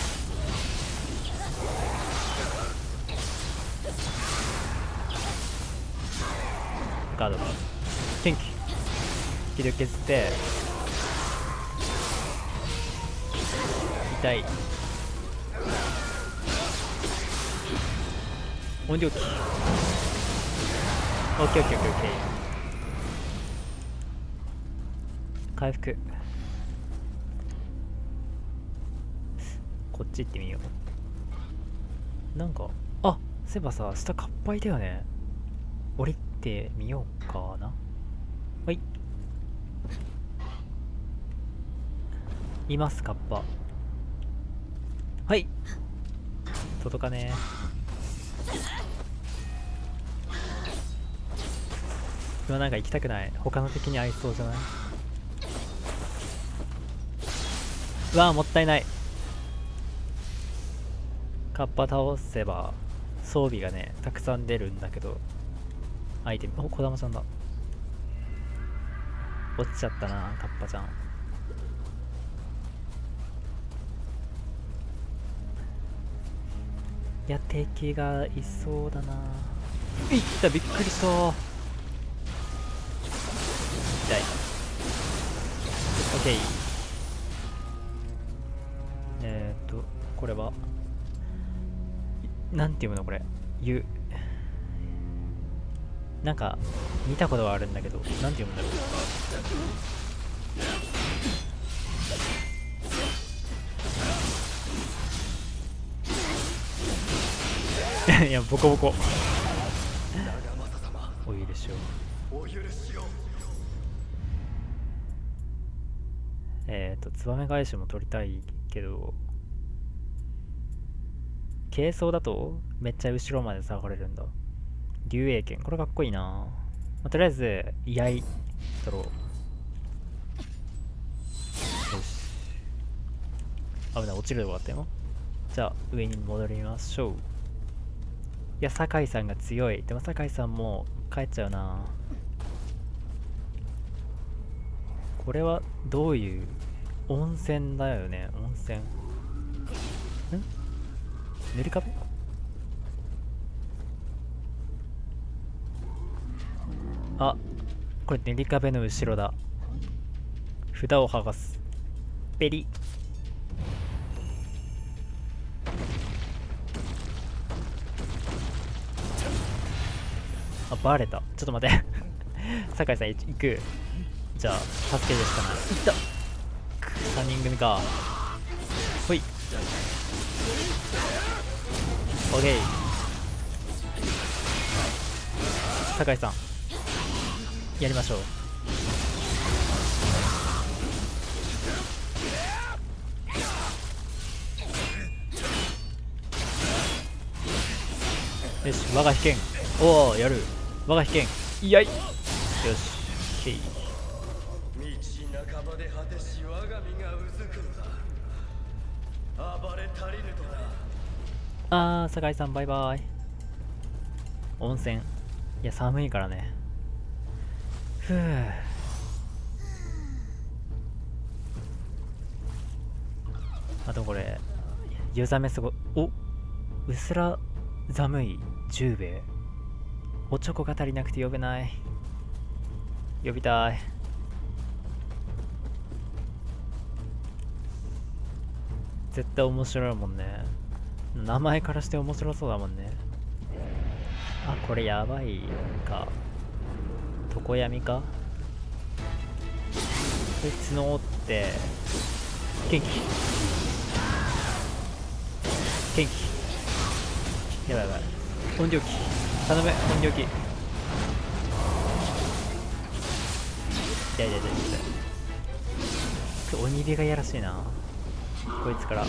ガードが天気気力削って痛い。音量機。オッケーオッケーオッケーオッケー。回復。こっち行ってみよう。なんか、あ、そういえばさ、下カッパいたよね。降りてみようかな。はい。います、カッパ。はい。届かねえ。今なんか行きたくない。他の敵に合いそうじゃない？うわー、もったいない。カッパ倒せば装備がねたくさん出るんだけど、アイテム、お、小玉ちゃんだ。落ちちゃったなカッパちゃん。いや敵がいそうだな。いった、びっくりした。 痛い。オッケー。これはなんていうのこれ、なんか見たことはあるんだけど、なんて読むんだろう。いや、ボコボコ。お許しを。ツバメ返しも取りたいけど、軽装だとめっちゃ後ろまで下がれるんだ。竜影剣、これかっこいいな。まあ、とりあえず居合取ろう。よし。危ない、落ちるとこあったよ。じゃあ上に戻りましょう。いや、酒井さんが強い。でも酒井さんも帰っちゃうな。これはどういう温泉だよね。温泉塗り壁。あ、これ塗り壁の後ろだ。札を剥がす。ペリ。あ、バレた。ちょっと待って酒井さん行く。じゃあ助けるしかない。いった。3人組か。ほい。オッケー。酒井さんやりましょう。よし、我が秘剣。おお、やる。我が秘剣。いやい。よし、ケイ。 道半ばで果てし我が身がうずくのだ。暴れ足りぬとな。 酒井さんバイバイ。温泉。いや、寒いからね。ふぅ。あとこれ湯冷めすご。お、うすら寒い10兵衛。おチョコが足りなくて呼べない。呼びたい。絶対面白いもんね。名前からして面白そうだもんね。あ、これやばいか。常闇か。こいつのって元気元気。やばいやばい。音量機頼め。音量機。痛い痛い痛い痛い。鬼火がやらしいな。こいつからやろ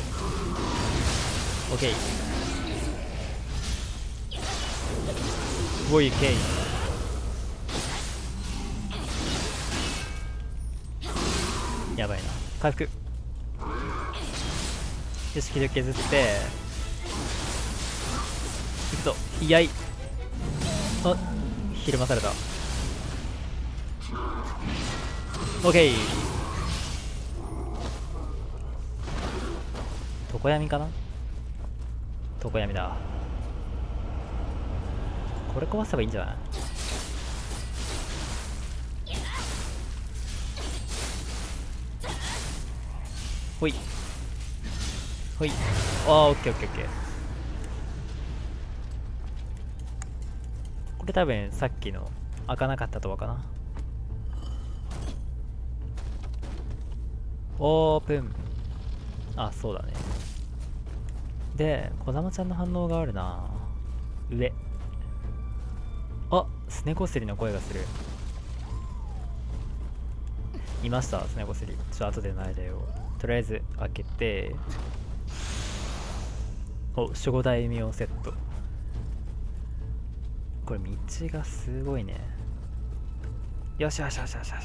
う。オッケー。おいケイ。やばいな。回復。よし、気力削っていくぞ。いやい。あ、ひるまされた。オッケー。常闇かな。常闇だ。これ壊せばいいんじゃない。ほいほい。ああ、オッケーオッケーオッケー。これ多分さっきの開かなかったとはかな。オープン。あ、そうだね。で、こだまちゃんの反応があるな。上。あ、スネコスリの声がする。いました、スネコスリ。ちょっと後でないだよ。とりあえず開けて。お、守護大名セット。これ道がすごいね。よしよしよしよしよしよし。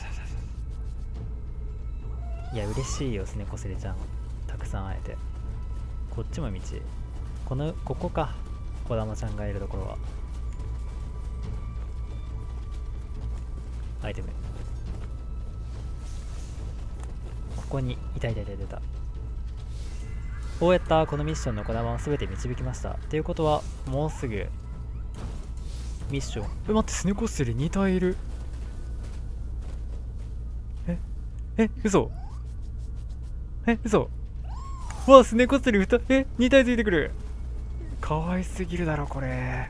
いや、嬉しいよ、スネコスリちゃん。たくさん会えて。こっちも道。ここか。こだまちゃんがいるところは。アイテム。ここにいたいたいたいた。こうやったこのミッションのこだまを全て導きました。っていうことはもうすぐミッション。待って、スネコスリ2体いる。 え、嘘。え、嘘。わあ、スネコスリ2体ついてくる。かわいすぎるだろこれ。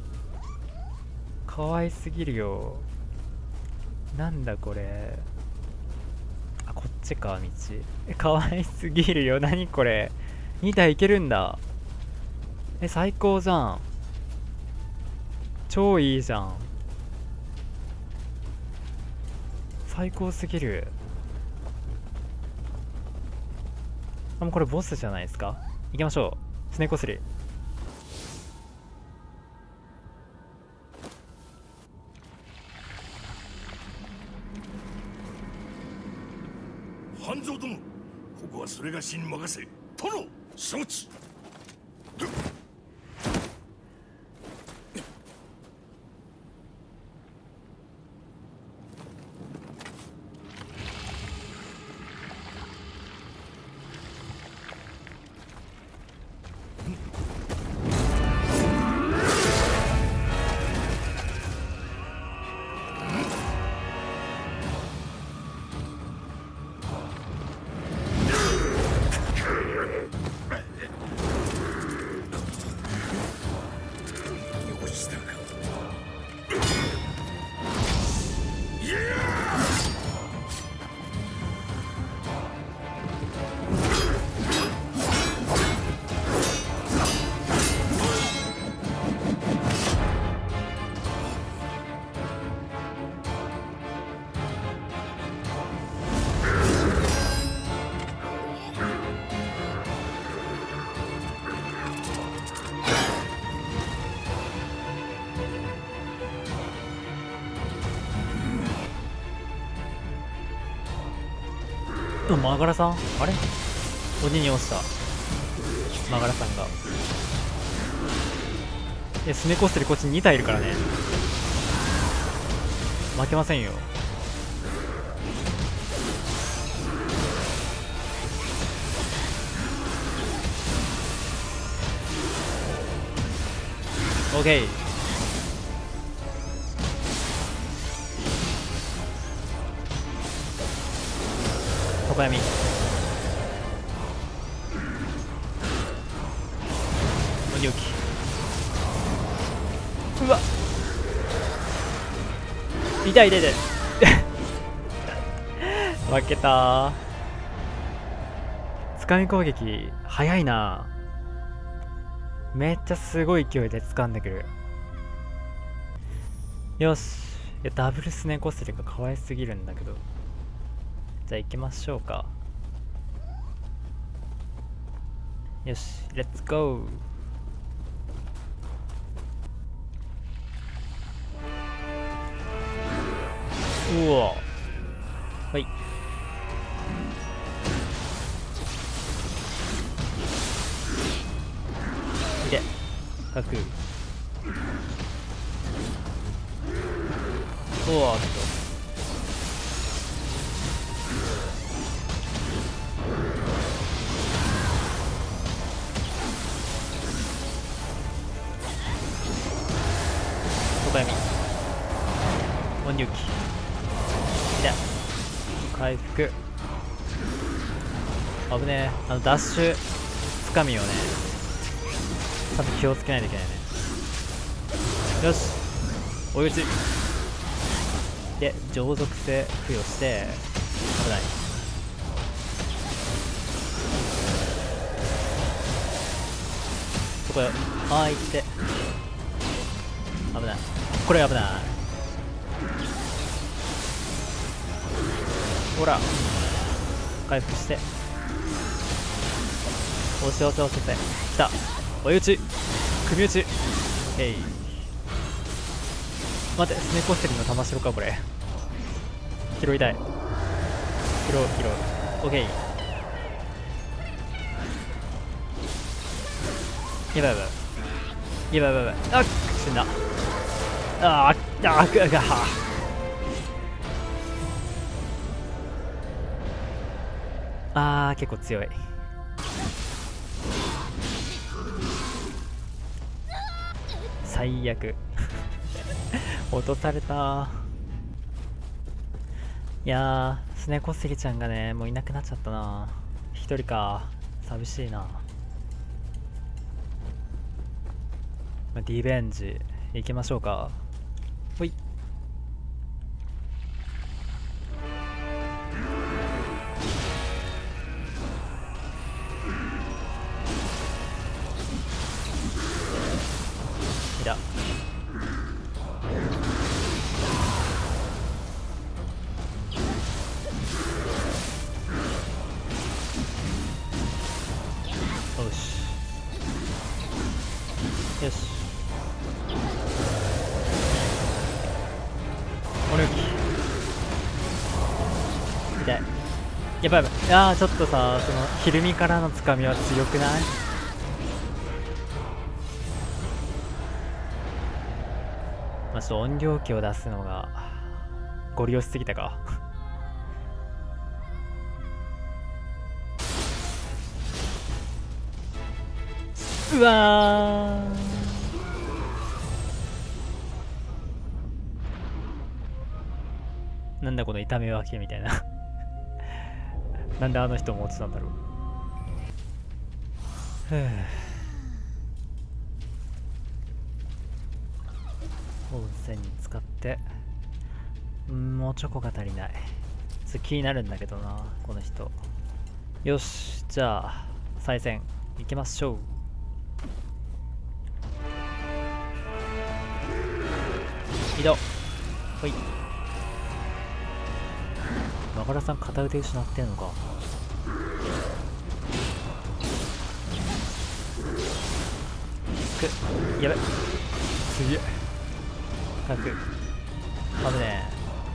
かわいすぎるよ。なんだこれ。あ、こっちか、道。え、かわいすぎるよ。何これ。2体いけるんだ。え、最高じゃん。超いいじゃん。最高すぎる。あ、もうこれボスじゃないですか。行きましょう。スネコスリ。 半蔵殿、ここはそれがしに任せ。殿、承知。 マガラさん、あれ鬼に落ちたマガラさんが。スネコスリこっち2体いるからね、負けませんよ。オッケー。床闇。鬼置き。うわっ、痛い痛い痛い負けたー。つかみ攻撃早いな。めっちゃすごい勢いで掴んでくる。よし。いや、ダブルスネコスリが可愛すぎるんだけど。じゃあ行きましょうか。よし、レッツゴー。うわ、はい。で、かく。うわ、床闇。鬼雪。で、回復。危ねえ。ダッシュつかみをね、ちゃんと気をつけないといけないね。よし、追い打ちで上属性付与して、危ない。そこよ。ああ、いって、危ない。これ危ない。ほら、回復して、押せ押せ押せてきた。追い打ち、組打ち。えい。待って、スネコステリの玉城かこれ。拾いたい。拾う。オッケー。やばい。あっ、死んだ。結構強い。最悪落とされた。いやー、 スネコスギちゃんがねもういなくなっちゃったな。一人か、寂しいな。リベンジ行きましょうか。ほい。いだ。よしよし、お抜き痛い。やばいやばい。あーちょっとさ、そのひるみからのつかみは強くない？まあ、ちょっと音量器を出すのがゴリ押しすぎたか。うわー、なんだこの痛め分けみたいな。なんであの人も落ちたんだろう。ふぅ、温泉に使ってもうチョコが足りない。ちょっと気になるんだけどなこの人。よし、じゃあ再戦行きましょう。移動。ほい。マガラさん片腕失ってんのか。やべ、すげえかく。危ねえ。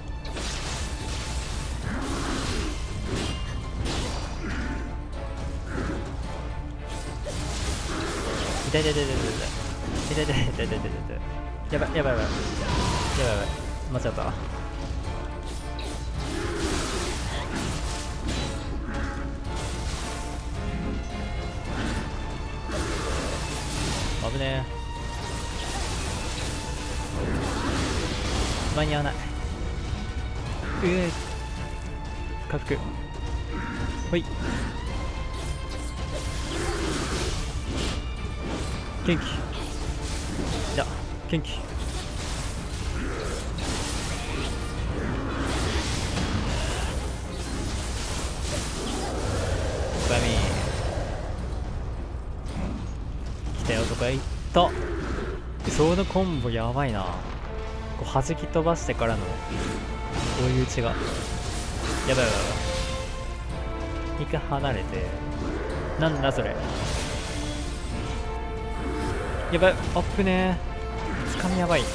痛い痛い痛い痛い痛い痛い痛い痛い痛い痛い痛い痛い。やばいやばいやばいやばいやばい、間違った。危ねえ。間に合わない。回復。ほい。元気だ、元気。バミー来たよとか言った。そのコンボやばいな。こう弾き飛ばしてからの追い打ちがやばいやばいやばい。一回離れて、なんだそれ。やばい、アップねー。つかみやばい。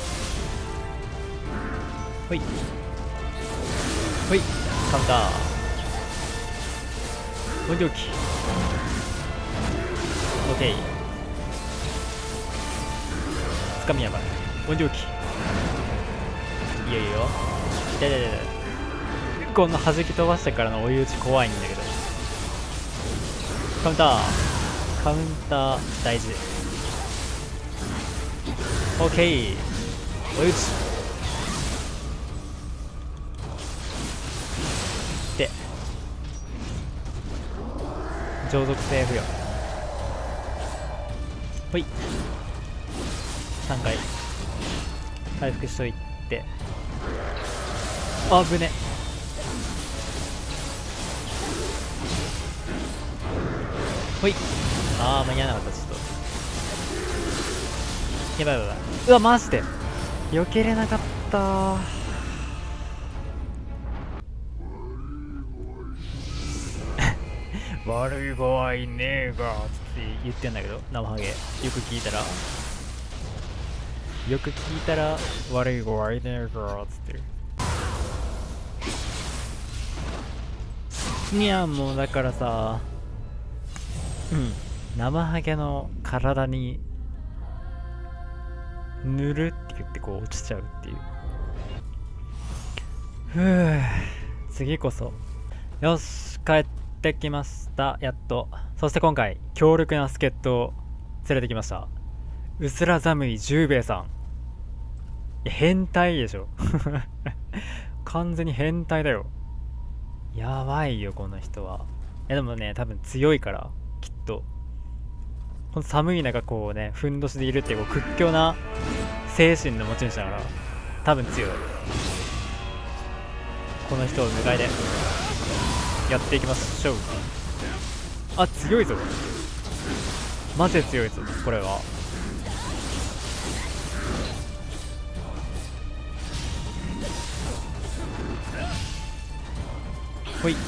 ほいほい、カウンター。音量器。オッケー。つかみやばい。音量器。いいよいいよ。痛い痛い痛い痛い。この弾き飛ばしてからの追い打ち怖いんだけど。カウンター。カウンター大事。オッケー。追い打ち。で。上属性付与。ほい。3回。回復しといて。あぶね。ほい。あー間に合わなかった。ちょっとやばいやばいやばい。うわマジで避けれなかったー。悪い子はいねえがつって言ってんだけど、生ハゲよく聞いたら悪い子はいねえがつってる。いやもうだからさ、生ハゲの体に塗るって言ってこう落ちちゃうっていう。ふぅ、次こそ。よし、帰ってきました、やっと。そして今回強力な助っ人を連れてきました。うすら寒い十兵衛さん。いや変態でしょ。完全に変態だよ。 やばいよこの人は。でもね多分強いからきっとこの寒い中こうねふんどしでいるっていう屈強な精神の持ち主だから多分強い。この人を迎えでやっていきましょう。あ、強いぞマジで強いぞこれは。ほい、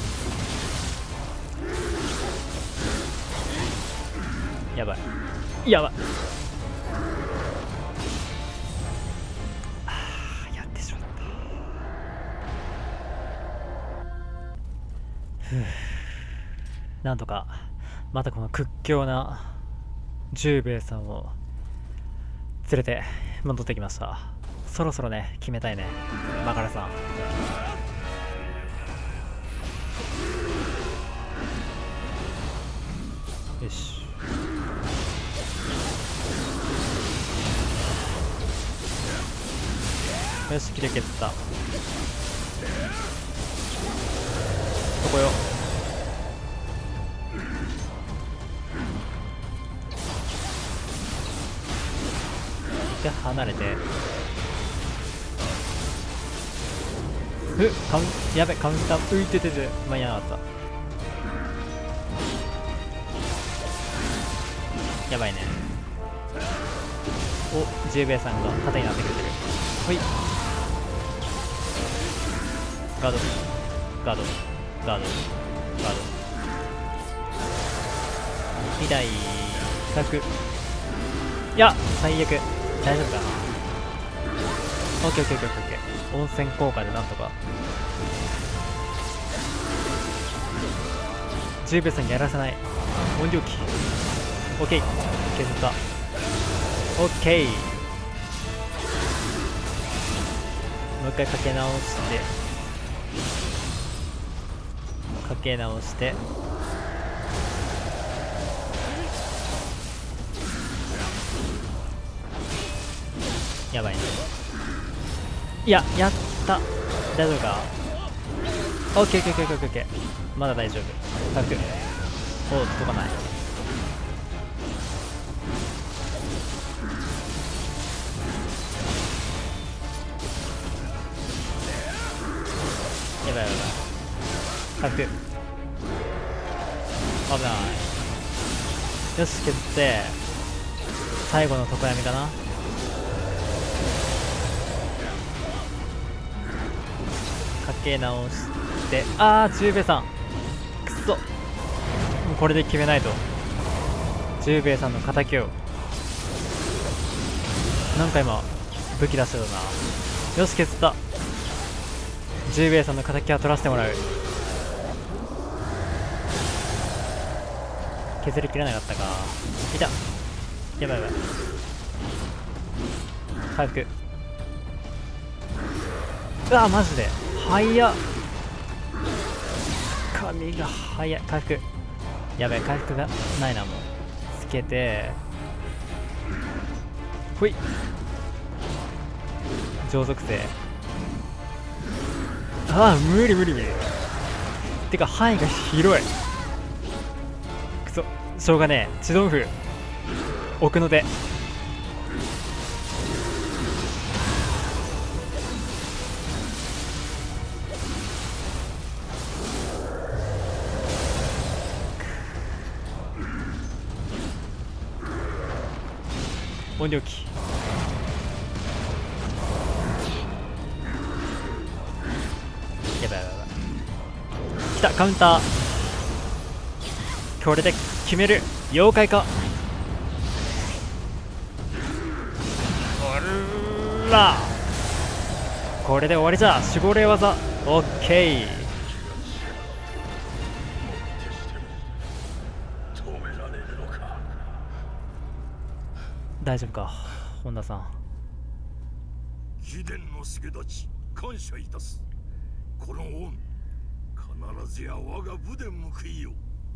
やばいやばい、やってしまった。なんとかまたこの屈強な十兵衛さんを連れて戻ってきました。そろそろね決めたいねマカラさん。よし、よし、切れ削った。そこよ。で離れて、やべ、カウンター浮いててて間に合わなかった。やばいね。お、ジェベさんが盾になってくれてる。ほい、ガードガードガードガード、痛い。100、いや最悪。大丈夫かな。オッケーオッケーオッケーオッケー。温泉効果でなんとかジェベさんにやらせない。音量機オッケー、削った。オッケー、もう一回かけ直してやばいね。いや、やった。大丈夫か。オッケーオッケーオッケーオッケー。まだ大丈夫。100。おお、届かない。やばいやばい。100。危ない。よし、削って最後の常闇かな。かけ直して、あー、ジュウベイさんくそ、もうこれで決めないと。ジュウベイさんの敵をなんか今武器出してたな。よし、削った。ジュウベイさんの敵は取らせてもらう。削りきれなかったか。いた、やばいやばい。回復。うわ、マジで早っ。髪が早い。回復、やべえ、回復がないな。もうつけて、ほい、上属性。ああ、無理。てか範囲が広い。くそ、しょうがねえ。チドンフ奥の手。音量機。やばいやばいやばい。来た、カウンター。これで決める。妖怪か。おら、これで終わりじゃ。守護霊技。オッケー。大丈夫か、本田さん。 貴殿の助太刀感謝いたす。この恩必ずや我が部で報いよ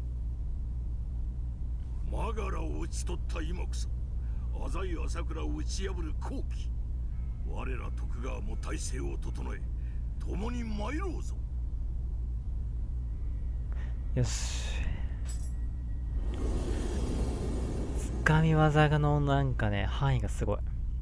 う。マガラを討ち取った今こそ浅井朝倉を打ち破る好機。我ら徳川も体制を整え共に参ろうぞ。 よし。つかみ技のなんかね、範囲がすごい。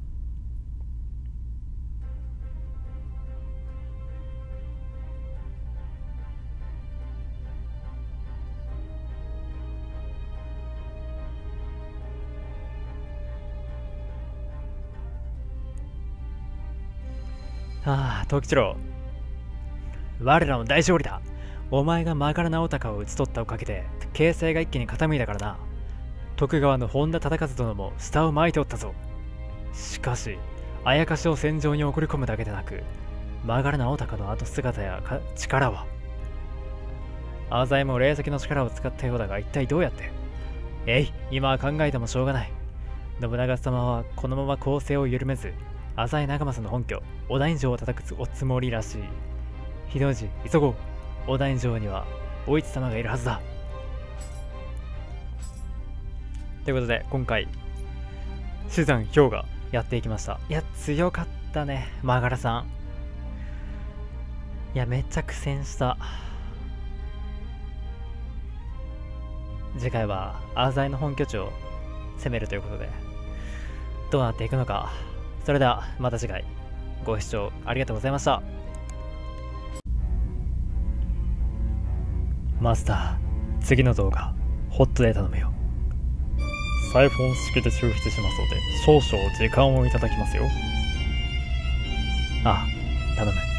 ああ、藤吉郎。我らの大勝利だ。お前がマガラ直高を討ち取ったおかげで、形勢が一気に傾いたからな。徳川の本田忠勝殿も下を巻いておったぞ。しかし、あやかしを戦場に送り込むだけでなく、マガラ直高の後姿や力は、浅井も霊石の力を使ったようだが、一体どうやって。今は考えてもしょうがない。信長様はこのまま攻勢を緩めず、浅井長政の本拠、小田院城を叩くおつもりらしい。秀吉、急ごう。小田院城にはお市様がいるはずだ。ということで、今回、死山氷河やっていきました。いや、強かったね、マガラさん。いや、めっちゃ苦戦した。次回は、浅井の本拠地を攻めるということで、どうなっていくのか。それでは、また次回、ご視聴ありがとうございました。マスター、次の動画、ホットで頼むよ。サイフォン式で抽出しますので、少々時間をいただきますよ。ああ、頼む。